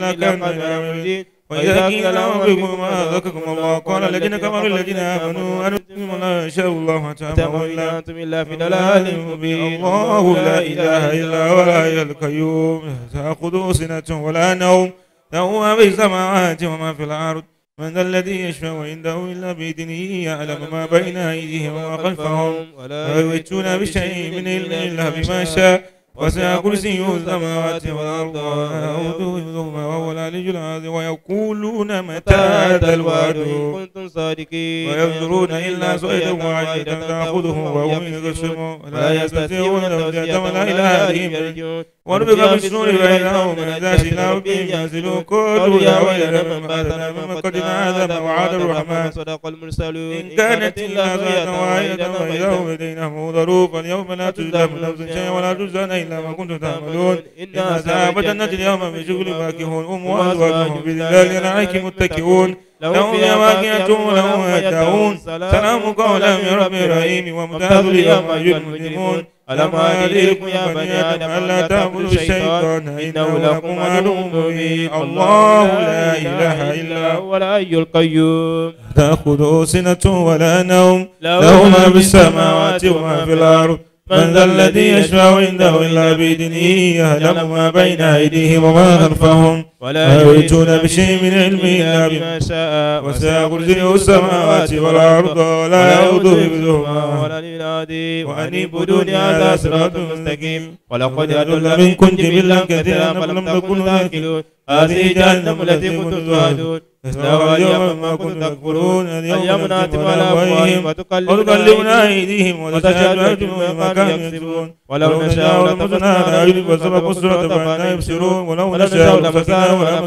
لكان وإذا قيل لهم بكم ما ذكركم الله قال الذين كفروا الذين آمنوا أنتم لا يشاء الله تأمروا إلا أنتم إلا في ضلال مبين الله لا إله إلا هو الحي القيوم لا تأخذه سنة ولا نوم له ما في السماوات وما في الأرض من ذا الذي يشفع عنده إلا بإذنه يعلم ما بين أيديهم وما خلفهم ولا يؤتون بشيء من علمه إلا بما شاء وسع كرسيه السماوات والأرض ولا يؤوده حفظهما وهو العلي العظيم ويقولون متى هذا الوعد إن كنتم صادقين وينظرون إلا صيدا واحدا تأخذهم وهم يخصمون ولا يستطيعون توجيها ولا إلى أهلهم يرجعون ونفخ في الصور فإذا هم من الناس إلى ربهم ينزلون قالوا يا ويلنا من بعثنا من مقدنا هذا ما وعد الرحمن صدق المرسلون إن كانت إلا صيحة واحدة فإذا هم لدينا منظرون فاليوم لا تجزى نفس شيئا ولا تجزون إلا ما كنتم تعملون إن أصحاب الجنة اليوم في شغل فاكهون هم وأزواجهم بظلال عليك متكئون لهم فيها فاكهة ولهم ما يدعون سلام قولا من رب رحيم وامتازوا اليوم أيها المجرمون ألم أهديكم يا بني آدم ألا تعبدوا الشيطان إنه لكم عدو مبين الله لا إله إلا هو الحي القيوم تأخذه سنة ولا نوم له ما في السماوات وما في الأرض من ذا الذي يشفع عنده إلا بإذنه يعلم ما بين أيديهم وما خلفهم ولا يحيطون بشيء من علمه إلا بما شاء وسع كرسيه السماوات والأرض ولا يؤوده حفظهما ولا العظيم وأن اعبدوني هذا صراط مستقيم ولقد أضل منكم جبلا كثيرا فلم تكونوا تأكلون هذه جهنم التي كنتم توعدون اصلوها اليوم ما كنتم تكفرون اليوم نختم على أفواههم وتكلمنا أيديهم وتشهد أرجلهم بما كانوا يكسبون ولو نشاء لطمسنا على أعينهم فاستبقوا الصراط فأنى يبصرون ولو نشاء لمسخناهم على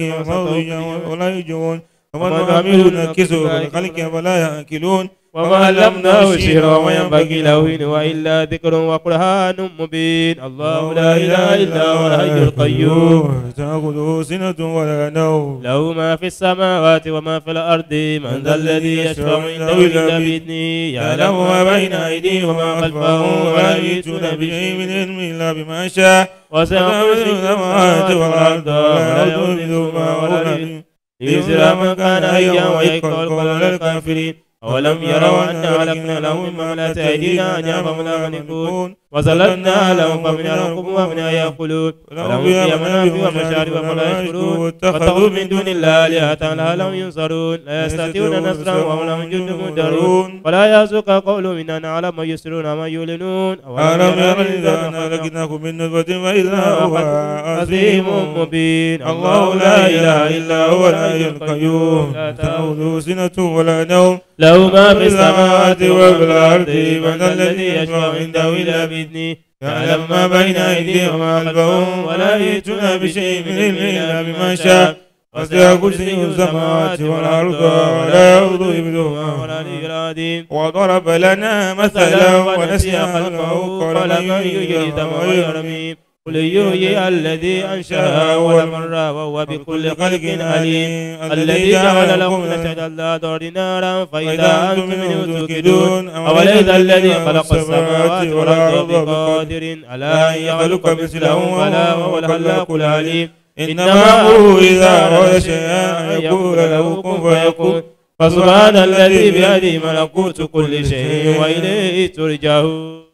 مكانتهم ولا يرجعون ومن نعمله نكسه في الخلق فلا يأكلون وما علمناه الشعر وما ينبغي له إن هو إلا ذكر وقرآن مبين الله لا إله إلا هو الحي القيوم تأخذه سنة ولا نوم له ما في السماوات وما في الأرض من ذا الذي يشفع عنده إلا بإذنه يعلم ما بين أيديهم وما خلفهم ولا يحيطون بشيء من علمه إلا بما شاء وسع كرسيه السماوات والأرض ولا يؤوده حفظهما ليجزي من كان حيا ويقتل كل الكافرين أولم يروا أنا خلقنا لهم مما عملت أيدينا أنعاما لا يملكون وسلطنا لهم فمنها ركوبهم ومنها يأكلون ولهم فيها منافع ومشارب ولا يشكرون واتخذوا من دون الله آلهة لعلهم ينصرون لا يستطيعون نصرا وهم لهم جند مهتدون ولا يحزنك قولهم إننا نعلم ما يسرون وما يعلنون أولم يروا إذا خلقناكم من نطفة فإذا هو عظيم مبين الله لا إله إلا هو الحي القيوم لا تأخذه سنة ولا نوم له ما في السماوات وفي الأرض من الذي يشفع عنده إلا بإذنه يعلم ما بين أيديهم وما خلفهم ولا يأتون بشيء من علمه إلا بما شاء وسع كرسيه السماوات والأرض ولا يؤوده حفظهما ولا العلي العظيم وضرب لنا مثلا ونسي خلقه قال من يحيي العظام وهي رميم قل يحيي الذي أنشأها أول مرة وهو بكل خلق عليم الذي جعل لكم من الشجر الأخضر نارا فإذا أنتم منه توقدون أوليس الذي خلق السماوات والأرض بقادر على أن يخلق مثلهم بلى وهو الخلاق العليم إنما أمره إذا أراد شيئا أن يقول له كن فيكون فسبحان الذي بيده ملكوت كل شيء وإليه ترجعون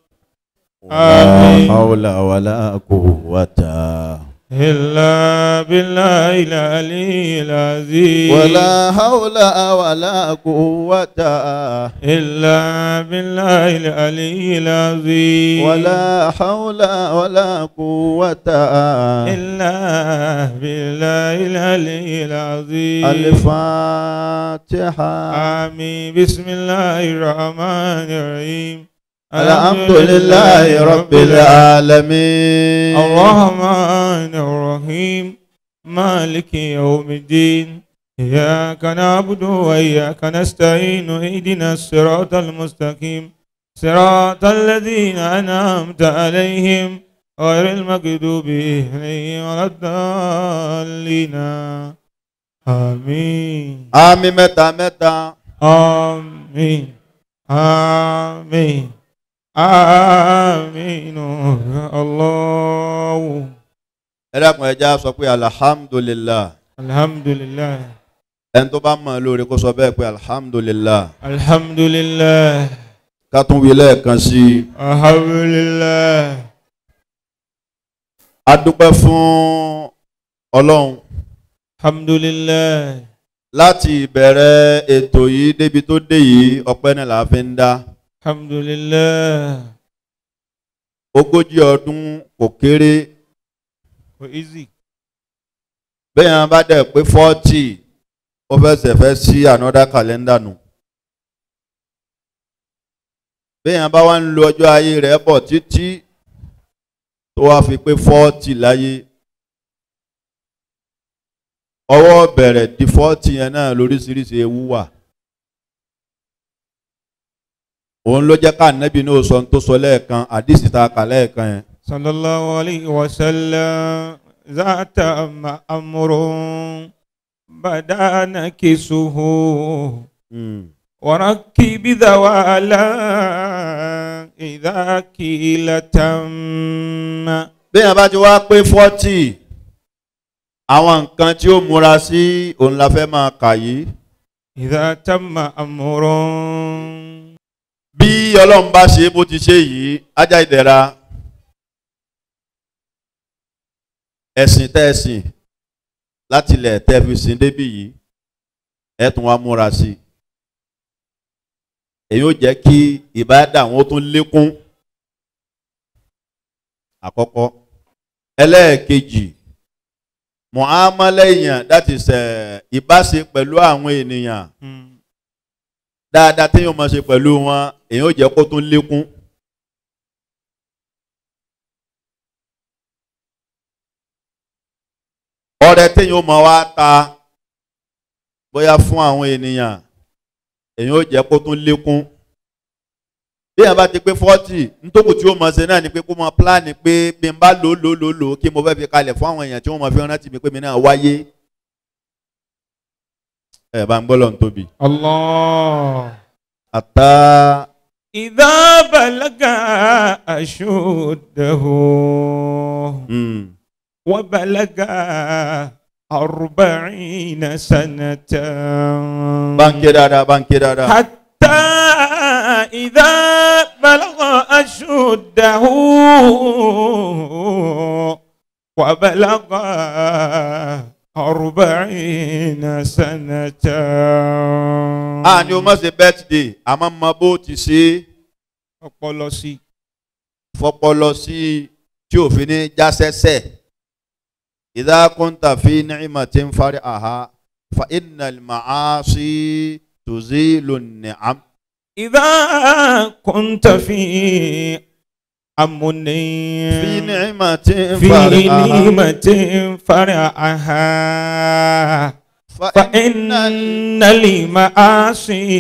لا حول ولا قوة إلا بالله العلي العظيم ولا حول ولا قوة إلا بالله العلي العظيم ولا حول ولا قوة إلا بالله العلي العظيم الفاتحة. آمين. بسم الله الرحمن الرحيم. الحمد لله رب العالمين الرحمن الرحيم مالك يوم الدين إياك نعبد وإياك نستعين اهدنا الصراط المستقيم صراط الذين أنعمت عليهم غير المغضوب عليهم ولا الضالين آمين آمين متى متى آمين آمين آمين الله. ẹ dákun ẹ já sọ pé alhamdulillah. alhamdulillah. ẹni tó bá mọ̀ lórí kó sọ bẹ́ẹ̀ pé alhamdulillah. alhamdulillah. ká tún wí lẹ́ẹ̀kan sí i. alhamdulillah. a dúpẹ́ fún Ọlọ́run. alhamdulillah. láti ìbẹ̀rẹ̀ ètò yìí débi tó dé yìí ọpẹ́ náà la fi ń dá. alhamdulillah. ogójì ọdún kò kéré. kò easy. bẹ́ẹ̀ yẹn bá dẹ̀ pé forty ó fẹsẹ̀ fẹ́ sí another calendar nù. bẹ́ẹ̀ yẹn bá wá ń lo ọjọ́ ayé rẹ̀ bọ̀ títí tó wá fi pé forty láyé. ọwọ́ bẹ̀rẹ̀ di forty yẹn náà lóríṣiríṣi ewu wà. òun ló jẹ́ ká nẹ́bí ní oṣù tó sọ lẹ́ẹ̀kan àdìsí ta kà lẹ́ẹ̀kan yẹn. sallallahu alayhi wa sallam zaata amurun بدا نكسه Mm. وركب ذوالا إذا كيل تم. bí yẹn bá ti wá pé forty àwọn nǹkan tí ó múra sí òun la fẹ́ máa kà yìí. إذا تم أمر. bí ọlọ́run bá ṣe bó ti ṣe yìí ajá ìdẹ̀ra ẹ̀sìn tẹ́ẹ̀sìn láti ilẹ̀ tẹ́ẹ̀fìsìn débì yìí ẹ̀ tún wá múra sí i. èyí ó jẹ́ kí ìbádà wọn tún lékún àkọ́kọ́. ẹlẹ́ẹ̀kejì muamala èèyàn that is ìbáṣe pẹ̀lú àwọn ènìyàn dáadáa téèyàn máa ṣe pẹ̀lú wọn èyí ó jẹ́ kó tún lékún. ọrẹ téèyàn máa wá ta bóyá fún àwọn ènìyàn èyí ó jẹ́ kó tún lékún. bí èèyàn bá ti pé forty nítòkù tí ó máa ṣe náà ni pé kó máa pílánì pé bí n bá lò lò lò lò kí mo fẹ́ fi kalẹ̀ fún àwọn èèyàn tí wọ́n máa fi rántí mi pé mi náà wáyé. ẹ bá ń gbọ́ lọ́n tóbi. الله. àtà. إذا بلغ أشده وبلغ أربعين سنة. báńkì dáadáa báńkì dáadáa. حتى إذا بلغ أشده وبلغ أربعين سنة. a ní o má ṣe birthday àmọ́ mọ bó ti ṣe ọpọlọ sí. fọpọlọ sí tí òfin ní jásẹ́sẹ́. إذا كنت في نعمة فرعها فإن المعاصي تزيل النعم. إذا كنت في أمن في نعمة في فرعها نعمة فرعها فإن المعاصي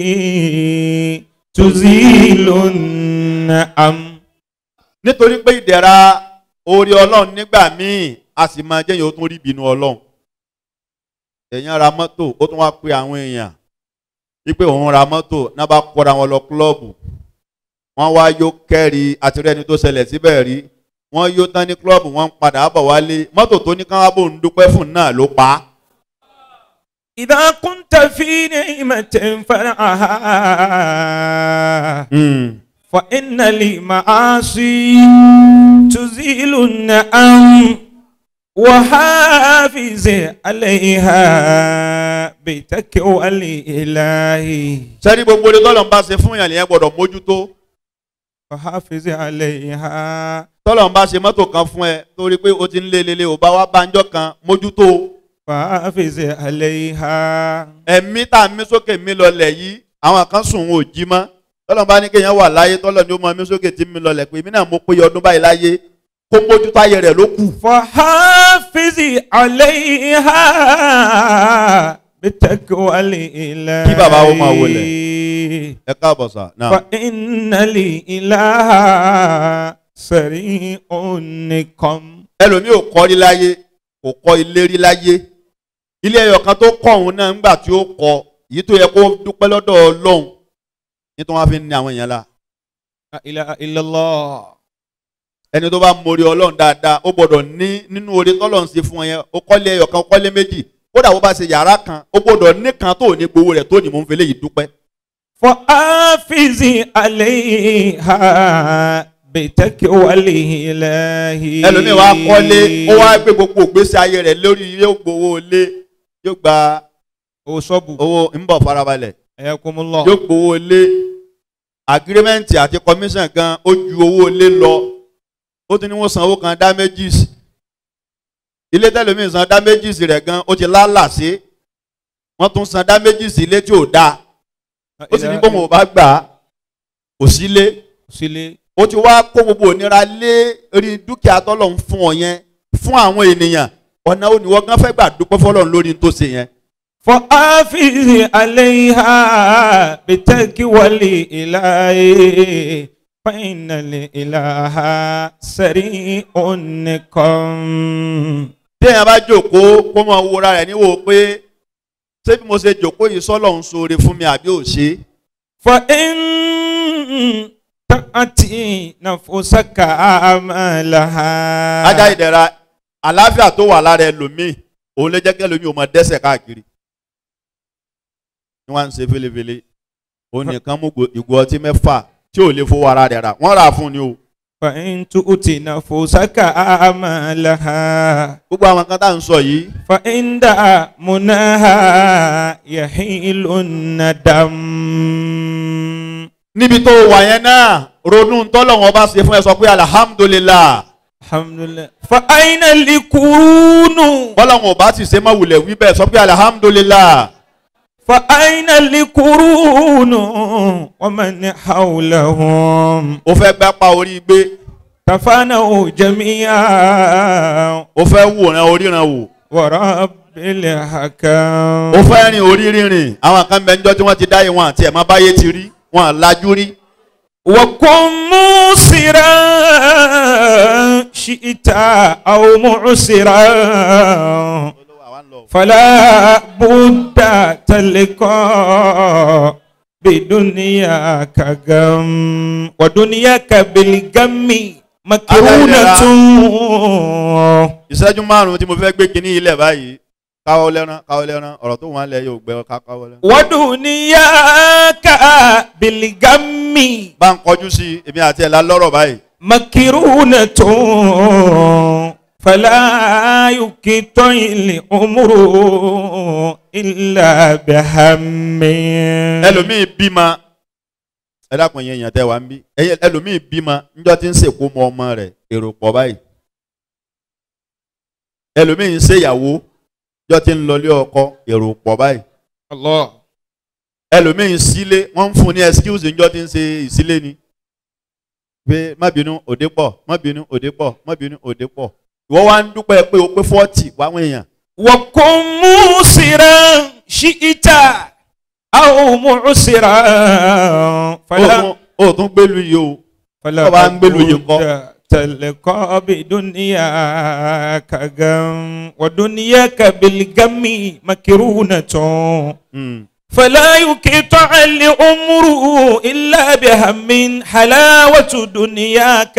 تزيل النعم. nítorí pé ìdẹ̀ra orí ọlọ́run nígbà míì a sì máa jẹ́ yẹn ó tún rí ìbínú ọlọ́run. èèyàn ra mọ́tò ó tún wá pe àwọn èèyàn wípé òun ra mọ́tò náà bá kọ́ra wọn lọ kílọ̀bù wọ́n wá yó kẹ́rì àtirẹ́ni tó ṣẹlẹ̀ síbẹ̀ rí wọ́n yó tán ní kílọ̀bù wọ́n ń padà bọ̀ wálé mọ́tò tó ní káwá bò ń dúpẹ́ fún náà ló pa á. إذا كنت في نعمة فرعها فإن المعاصي تزيل النعم وحافظ عليها بتقوى الإله. sẹ́ni gbogbo ní tọ́lọ̀ ń bá ṣe fún ìyàlẹ́ yẹn gbọ́dọ̀ mójútó. وحافظ عليها. tọ́lọ̀ ń bá ṣe mọ́tò kan fún ẹ torí pé o ti ń lé lélẹ̀ ò bá wá bánjọ́ kan mójútó. وحافظ عليها. ẹ̀mí tá a mí sókè mí lọlẹ̀ yìí àwọn kan sùn wọn ò jí mọ́ tọ́lọ̀ bá ní kéèyàn wà láyé tọ́lọ̀ ní ó mọ mí sókè tí mi lọlẹ̀ pé èmi náà mo péye ọdún báyìí láyé kó mójútó ayé rẹ̀ ló kù. فحافظ عليها بتقوى الإله. kí bàbá ó máa wọlé ẹ káàbọ̀ sà. فإن الإله سريع النقم. ẹlòmíì ò kọ́ rí láyé kò kọ́ ilé rí láyé ilé ẹyọ kan tó kọ́ òun náà ńgbà tí ó kọ́ èyí tó yẹ kó dúpẹ́ lọ́dọ̀ Ọlọ́run nítorí wọ́n fi ń ní àwọn èèyàn la. La ilaha illallah. ẹni tó bá mórí Ọlọ́run dáadáa ó gbọ́dọ̀ ní nínú oore tọ́lọ́run ṣe fún ọ yẹn ó kọ́lé ẹyọ kan ó kọ́lé méjì kódà bó bá ṣe yàrá kan ó gbọ́dọ̀ ní kan tó ní gbowó rẹ̀ tó ní mò ń fi léyìí dúpẹ́. فحافظ عليها بتقوى الإله. ẹlòmíì wá kọ́lé ó wá gbé gbogbo ìgbésí ayé rẹ̀ lórí yóò gbowó lé yóò gba owó sọ́ọ̀bù owó ń bọ̀ farabalẹ̀ ayakumullah. yóò gbowó lé agirimẹ́ǹtì àti kọmíṣàn gan ó ju owó lé lọ ó ti ní wọ́n san owó kan damages ilé tẹ́lẹ̀mí san damages rẹ̀ gan ó ti lálà sí wọ́n tún san damages ilé tí ò dáa ó sì ní bó mo bá gbà á kò sílé sílé. ó ti wá kó gbogbo òníra lé rí dúkìá tọ́lọ̀ ń fún ọ yẹn fún àwọn ènìyàn ọ̀nà òníwọ́ gan fẹ́ gbà dúpẹ́ fọlọ́run lórí tó ṣe yẹn. فحافظ عليها بتقوى الإله فإن الإله سريع النقم. téèyàn bá jókòó kó máa wúra rẹ̀ níwò pé ṣé bí mo ṣe jòkó yìí sọ́lọ̀ ń ṣoore fún mi àbí ò ṣe. فإن تأتي نفسك أعمالها. ajá ìdẹ̀ra àlàáfíà tó wà lára ẹlòmíì òun lè jẹ́ kí ẹlòmíì ò mọ dẹ́ṣẹ̀ káàkiri. ni wọ́n ń ṣe fèlèfèlè òun nìkan mú ìgò ọtí mẹ́fà tí ò lè fowó ara rẹ̀ rà wọ́n rà fún ni o. فإن تؤتي نفسك أعمالها. gbogbo àwọn kan tá à ń sọ yìí. فإن مناها يحيل الندم. níbi tó wà yẹn náà ronú tọ́lọ́wọ́n bá ṣe fún ẹ sọ pé alihamudulilayi. alhamdulillah. فأين القرون. bọ́lọ́wọ́n ò bá sì ṣe má wulẹ̀ wí bẹ́ẹ̀ sọ pé alihamudulilayi. فأين القرون ومن حولهم. ó fẹ́ gbá pa orí gbé. تفانوا جميعا. ó fẹ́ wòran oríran wò. ورب الحكم. ó fẹ́ rìn orí rìnrìn àwọn kan bẹ níjọ́ tí wọ́n ti dáyé wọn àti ẹ̀ má báyé ti rí wọn lajú rí. وكن مسرا شئت أو معسرا فلا بد تلقى بدنياك غم ودنياك بالغم مكرونة. ìṣẹ́jú márùn-ún tí mo fẹ́ gbé kinní ilẹ̀ báyìí káwọ́ lẹ́rán káwọ́ lẹ́rán ọ̀rọ̀ tó wọ́n lẹ̀ yóò gbẹ ká káwọ́ lẹ́rán. ودنياك بالغم. bá ń kọjú sí i èmi àti ẹ̀ la lọ́rọ̀ báyìí. مكرونة فلا يقطع الأمر إلا بهم. ẹlòmíì bímọ ẹ dákun yẹn yẹn tẹ wá ń bí ẹlòmíì bímọ níjọ́ tí ń sèkó mọ ọmọ rẹ̀ èrò pọ̀ báyìí. ẹlòmíì ń ṣèyàwó níjọ́ tí ń lọlé ọkọ èrò pọ̀ báyìí. Allah. ẹlòmíì ń sílé wọ́n ń fún ní excuse níjọ́ tí ń ṣe ìsílé ni. pé má bínú òde pọ̀ má bínú òde pọ̀ má bínú òde pọ̀. ìwọ wá ń dúpẹ́ pé o pé fọ́ọ̀tì wáwọn èèyàn. وكن مسرا شئت أو معسرا فلا o tún gbélu yìí o. فلا ọba ń gbélu yìí kọ́. تلقى بدنياك غم ودنياك بالغم مكرونة. فلا يقطع الأمر إلا بهم حلاوة دنياك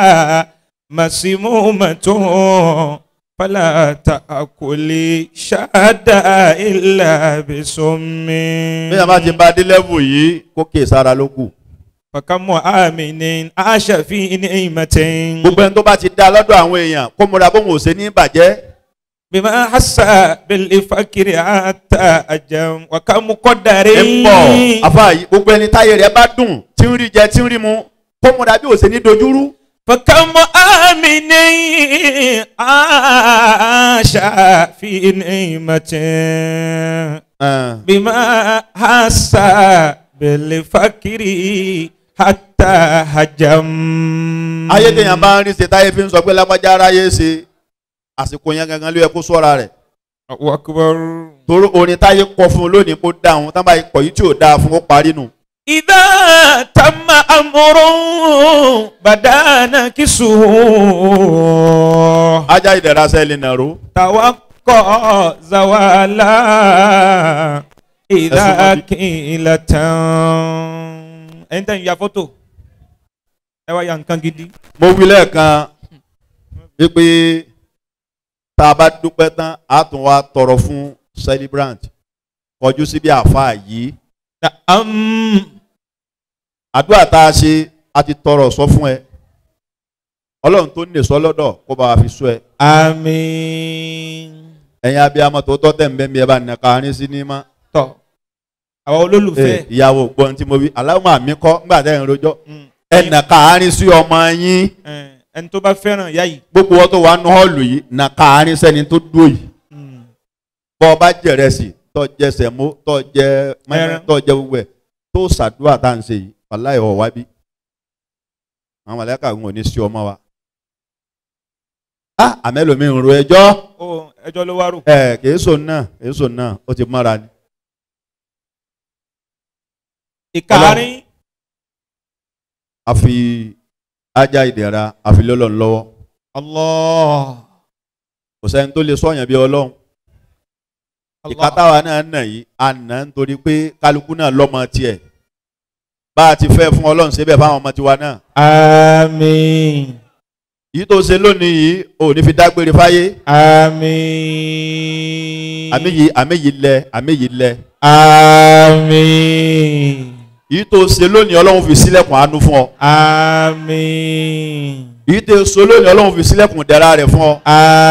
مسمومة فلا تأكل شهادة إلا بسم. bí a bá ti bá dé level yìí kó kè sára ló kù. فكم آمن عاش في نعمة. gbogbo ẹni tó bá ti dá lọ́dọ̀ àwọn èèyàn kó múra bóun ò ṣe ní bàjẹ́. بما حس بالفقر حتى أجم وكم قدر. ẹ pọ̀ àfa yìí gbogbo ẹni táyé rẹ̀ bá dùn tí ń rí jẹ tí ń rí mu kó múra bí ò ṣe ní dojúrú. فكم آمن عاش في نعمة بما حس بالفقر حتى هجم. ayé téèyàn bá ń rí ṣe táyé fi ń sọ pé lápájá aráyé ṣe àsìkò yẹn gangan ló yẹ kó sọ́ra rẹ̀. Akbar. torí orin táyé kọ fún un lónìí kó dáhùn tán báyìí pọ̀ yìí tí ò dáa fún ó parí nù. إذا تم أمر بدانا كسوه. ajá ìdẹ̀ra sẹ́ẹ̀lì nàró. توقع زوالا إذا قيل تم. أنت يا فوتو ẹ wá ya nǹkan gidi. mo wí lẹ́ẹ̀kan wípé tá a bá dúpẹ́ tán a tún wá tọrọ fún celebrant kọjú síbi àáfàá yìí. àdúrà tá a ṣe a ti tọrọ sọ fún ẹ ọlọ́run tó ní sọ lọ́dọ̀ kó bá wa fi sọ ẹ. àmín. ẹ̀yin abiyamọ tó tọ́ tẹ̀ ń bẹ́ mi ẹ bá nà kárin sí ní ma. tọ́ àwọn olólùfẹ́. ìyàwó gbọ́n tí mo wí aláwọ̀ àmì kọ́ nígbà tẹ́ ẹ̀ ń rojọ́ ẹ nà kárin sí ọmọ yín. ẹni tó bá fẹ́ràn ìyá yìí. gbogbo wọn tó wà nù họ́ọ̀lù yìí nà kárin sẹ́ni tó dúró yìí. bọ́ ọ bá jẹ̀rẹ̀ sí tọ́ jẹ sẹ̀mó tọ́ jẹ mẹ́rin tọ́ jẹ gbogbo ẹ̀ tó ṣàdúrà tá à ń ṣe yìí wàláhì ọ̀ wá bí. àwọn mọ̀lẹ́kà ń wò ní sí ọmọ wa. ah àmẹ́lòmí ń ro ẹjọ́. ó ẹjọ́ ló wá rò. ẹ kìí sòun náà kìí sòun náà ó ti mọ́ra ni. ìkàárín. a fi ajá ìdẹ̀ra a fi lọ́lọ́ lọ́wọ́. Allah. kò sẹ́ni tó lè sọ̀yàn bí ọlọ́run. ìkátáwa náà nà yìí àná nítorí pé kálukú náà lọ́mọ tiẹ̀ bá a ti fẹ́ fún ọlọ́run ṣe bẹ́ẹ̀ fáwọn ọmọ tiwa náà. àmín. yìí tó ṣe lónìí yìí ò ní fi dágbére fáyé. àmín. àmì yìí àmì yìí lẹ àmì yìí lẹ. àmín. yìí tó ṣe lónìí ọlọ́run fi sílẹ̀kùn àánú fún ọ. àmín. yìí tó ṣe lónìí ọlọ́run fi sílẹ̀kùn dẹ̀ra rẹ̀ fún ọ.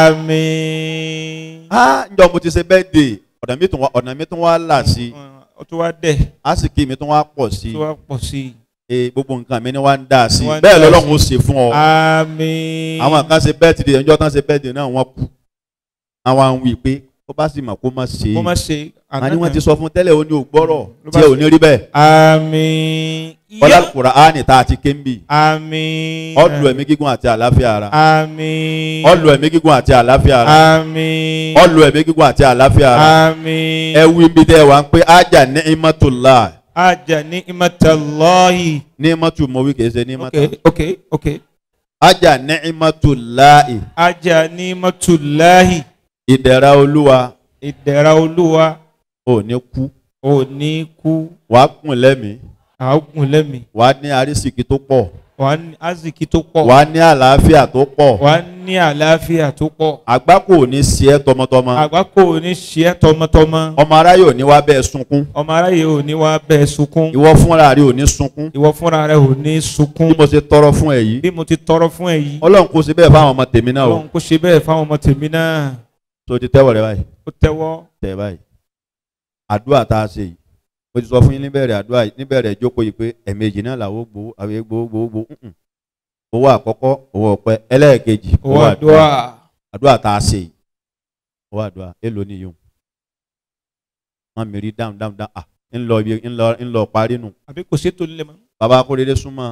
àmín. á ǹjọ́ mo ti ṣe birthday ọ̀nà mi tún wá ọ̀nà mi tún wá là sí. ó tún wá dẹ̀. àsìkí mi tún wá pọ̀ sí. ó tún wá pọ̀ sí. ee gbogbo nǹkan mi ni wá ń dà sí. Wá ń bẹ́ẹ̀ dà lọ́lọ́run ó sí. ṣe fún ọ. àmín. àwọn kan ṣe birthday ọjọ́ tán ṣe birthday náà wọ́n kú. àwọn àwọn wí pé kó bá sì mọ̀ kó má ṣe. kó má ṣe. àní wọ́n ti sọ fún tẹ́lẹ̀ ó ní ògbọ́rọ̀ ló bá tí ò ṣe. ní rí bẹ́ẹ̀. àmín. ọlá Kùránì tá a ti ké ń bì. àmín. ọlù ẹ̀mí gígùn àti àlàáfíà ara. àmín. ọlù ẹ̀mí gígùn àti àlàáfíà ara. àmín. ọlù ẹ̀mí gígùn àti àlàáfíà ara. àmín. ẹ wí bí tẹ́ ẹ wá ń pé ájà ní imatullah. ajá ní imatallahi. ní imatu mo wí kìí ṣe ní imata. ok ok ok. ájà ní imatullah. ajá ní imatullahi. ìdẹ̀ra olúwa ìdẹ̀ra olúwa. ò ní kú. ò ní kú. wàá kùn lẹ́mìí. àágùn lẹ́mìí. wàá ní arísìkí tó pọ̀. wàá ní aziki tó pọ̀. wàá ní àlàáfíà tó pọ̀. wàá ní àlàáfíà tó pọ̀. àgbákò ò ní sí ẹ tọmọtọmọ. àgbákò ò ní ṣe ẹ́ tọmọtọmọ. ọmọ aráyè ò ní wá bẹ́ẹ̀ sunkún. ọmọ aráyè ò ní wá bẹ́ẹ̀ sunkún. ìwọ fúnra rẹ ò ní sunkún. ìwọ fúnra rẹ ò ní sunkún. bí mo ṣe tọrọ fún ẹ yìí. bí mo ti tọrọ fún ẹ yìí. ọlọ́run kò sí bẹ́ẹ̀ fáwọn ọmọ tèmi náà o. Ọlọ́run kò ṣe bẹ́ẹ̀ fáwọn ọmọ tèmi náà. tó ti tẹ́wọ̀ rẹ báyìí. ó tẹ́wọ́. tẹ̀ báyìí. àdúrà tá a ṣe yìí. mo ti sọ fún yín níbẹ̀rẹ̀ àdúrà yìí níbẹ̀rẹ̀ ìjókòó yìí pé ẹ̀ẹ̀mejì náà làwọn gbowó àwọn gbowó gbowó gbowó. owó àkọ́kọ́ owó ọ̀pẹ ẹlẹ́ẹ̀kejì owó àdúrà. àdúrà tá a ṣe yìí. owó àdúrà èlò nìyó. wọ́n mi rí dáhùn dáhùn dáhùn ah ńlọ ibi ńlọ ńlọ parí nù. àbí kò ṣètò nílẹ̀ mọ́. bàbá akóredé súnmọ́.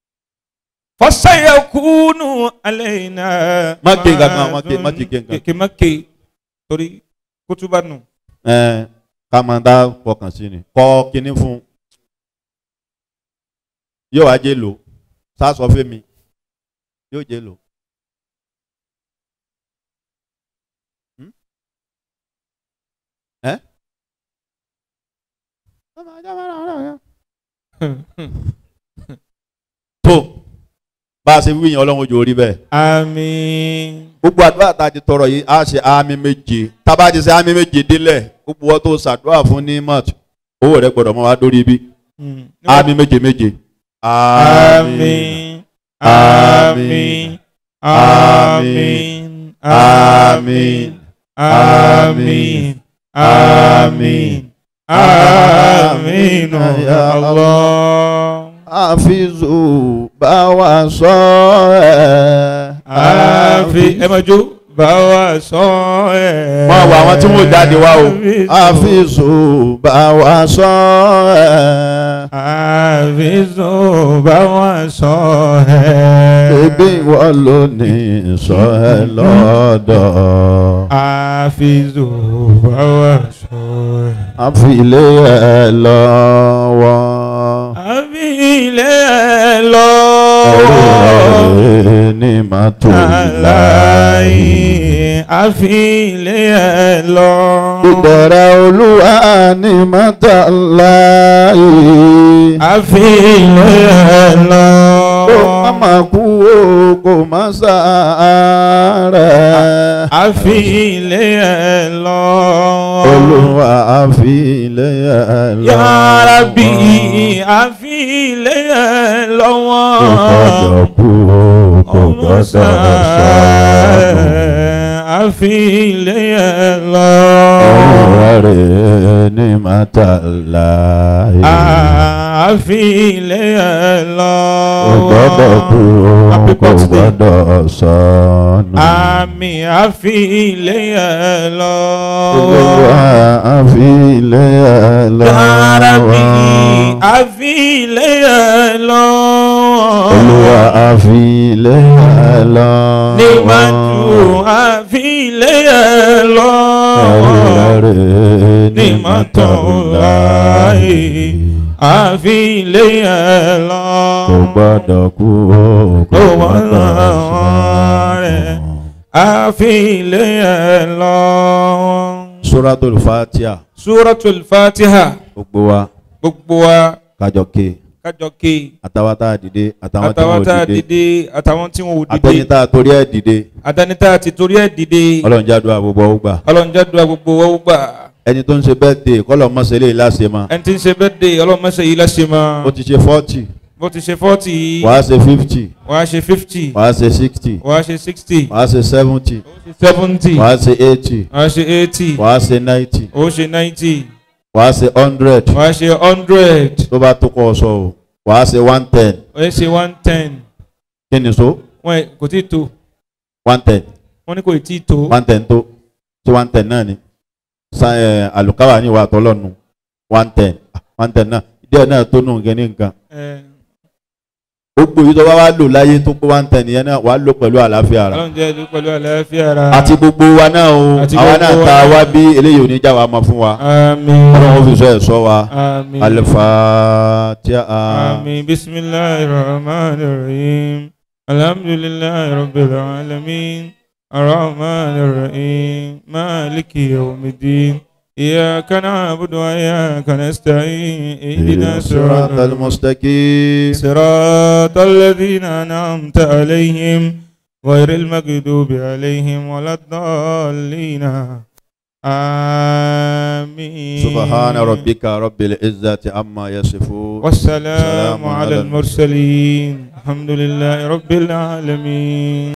fasayakunu alayna. má ké gangan má ké má ti ké gangan. kèké má ké torí kótóbá nù. ẹ ká máa dá fọkàn sí ni kọ kinní fún yóò wá jẹ lò sásọ fẹmi yóò jẹ lò. ẹ. tó bá a ṣe wíyàn ọlọ́run ojú orí bẹ́ẹ̀. àmín. gbogbo àdúrà tá a ti tọrọ yìí á ṣe àmì méje tá a bá ti ṣe àmì méje délẹ̀ gbogbo wọn tó ṣàdúrà fún ní mọ́t owó rẹ gbọ́dọ̀ mọ́ wá dórí ibi àmì méje méje. àmín. àmín. àmín. àmín. àmín. àmín. àmín. ya Allah. àfizù bá wa sọ ẹ. àfi ẹ máa jó bá wa sọ ẹ. máa wọ àwọn tí wọ́n jáde wá o. àfizù bá wa sọ ẹ. àfizù bá wa sọ ẹ. ebi wọ́n ló ní sọ ẹ lọ́dọ̀. àfizù bá wa sọ ẹ. àfilé ẹ lọ́wọ́. àfilé ẹ lọ́wọ́. ní màtó láì àfilé ẹ lọ́wọ́. ìbẹ̀rẹ̀ olúwa ní màtó láì. àfilé ẹ lọ́wọ́. kó má má kú o kó má sáré. àfilé ẹ lọ́wọ́. olúwa àfilé ẹ lọ́wọ́. Ya Rabbi àfilé ẹ lọ́wọ́. kò gbọ́dọ̀ kú o kò gbọ́dọ̀ sọnù. àfilé ẹ lọ́wọ́. ọ̀rọ̀ rẹ̀ ní màtá láì. àfilé ẹ lọ́wọ́. kò gbọ́dọ̀ kú o kò gbọ́dọ̀ sọnù. àmín àfilé ẹ lọ́wọ́. olúwa àfilé ẹ lọ́wọ́. Ya Rabbi àfilé ẹ lọ́wọ́. olúwa àfilé ẹ lọ́wọ́. níwájú àfilé ẹ lọ́wọ́. ní mọ́tò láì àfilé ẹ lọ́wọ́. kò gbọ́dọ̀ kú o kò gbọ́dọ̀ sọnù. àfilé ẹ lọ́wọ́. Suratul Fatiha. Suratul Fatiha. Gbogbo wa Gbogbo wa kájọ ké. kájọ ké. Àtàwọn tá a dìde àtàwọn tí Àtàwọn tá a wọn ò dìde. dìde àtàwọn tí wọn ò Àtẹni dìde. tá a torí ẹ̀ dìde. Àtẹni tá a ti torí ẹ̀ dìde. Ọlọ́run jádùá gbogbo ó gbà. Ọlọ́run jádùá gbogbo wa ó gbà. Ẹni tó ń ṣe birthday kọ́lọ̀ mọ́sẹ̀lẹ̀ láṣẹ ma. Ẹni tí ń ṣe birthday Ọlọ́run má ṣe yìí láṣẹ mọ́. Ó ti ṣe forty. Bó ti ṣe forty yìí. Wàá ṣe fifty. Wàá ṣe fifty. Wàá ṣe sixty. Wàá ṣe sixty. Wàá ṣe seventy. Seventy. Wàá ṣe eighty. Wàá ṣe eighty. Wàá ṣe ninety. Ó ṣe ninety. Wàá ṣe hundred. Wàá ṣe hundred. Tó bá tó kọ́ ọ sọ o. Wàá ṣe one ten. Ó ṣe one ten. Kí ni so? Wọ́n kò tí ì tó. one ten. Wọ́n ní kò tí ì tó. one ten tó. Ṣé one ten náà ni? Sa ẹ̀ àlùkáwà ní ìwà àtọ́lọ́nu. one ten. one ten náà. Díẹ̀ náà tó nù nǹkan ní nǹkan. Gbogbo yìí tó bá wá lò láyé tó kó one ten yẹn náà wàá lò pẹ̀lú àlàáfíà ara. Ọlọ́run jẹ́ ìlú pẹ̀lú àlàáfíà ara. Àti gbogbo wa náà o. Àti Àwa gbogbo náà wa ta náà. wá bí eléyìí ò ní já wa mọ̀ fún wa. Àmín. Ọlọ́run fi sọ ẹ̀ sọ wa. Àmín. Al-Fatiha. Àmín. Bismillahir Rahmanir Rahim. Alhamdulillahi Rabbil Alamin. Ar-Rahmanir Rahim. Maliki Yawmiddin. إياك نعبد وإياك نستعين اهدنا الصراط الصراط المستقيم صراط الذين أنعمت عليهم غير المغضوب عليهم ولا الضالين آمين. سبحان ربك رب العزة عما يصفون والسلام على المرسلين الحمد لله رب العالمين.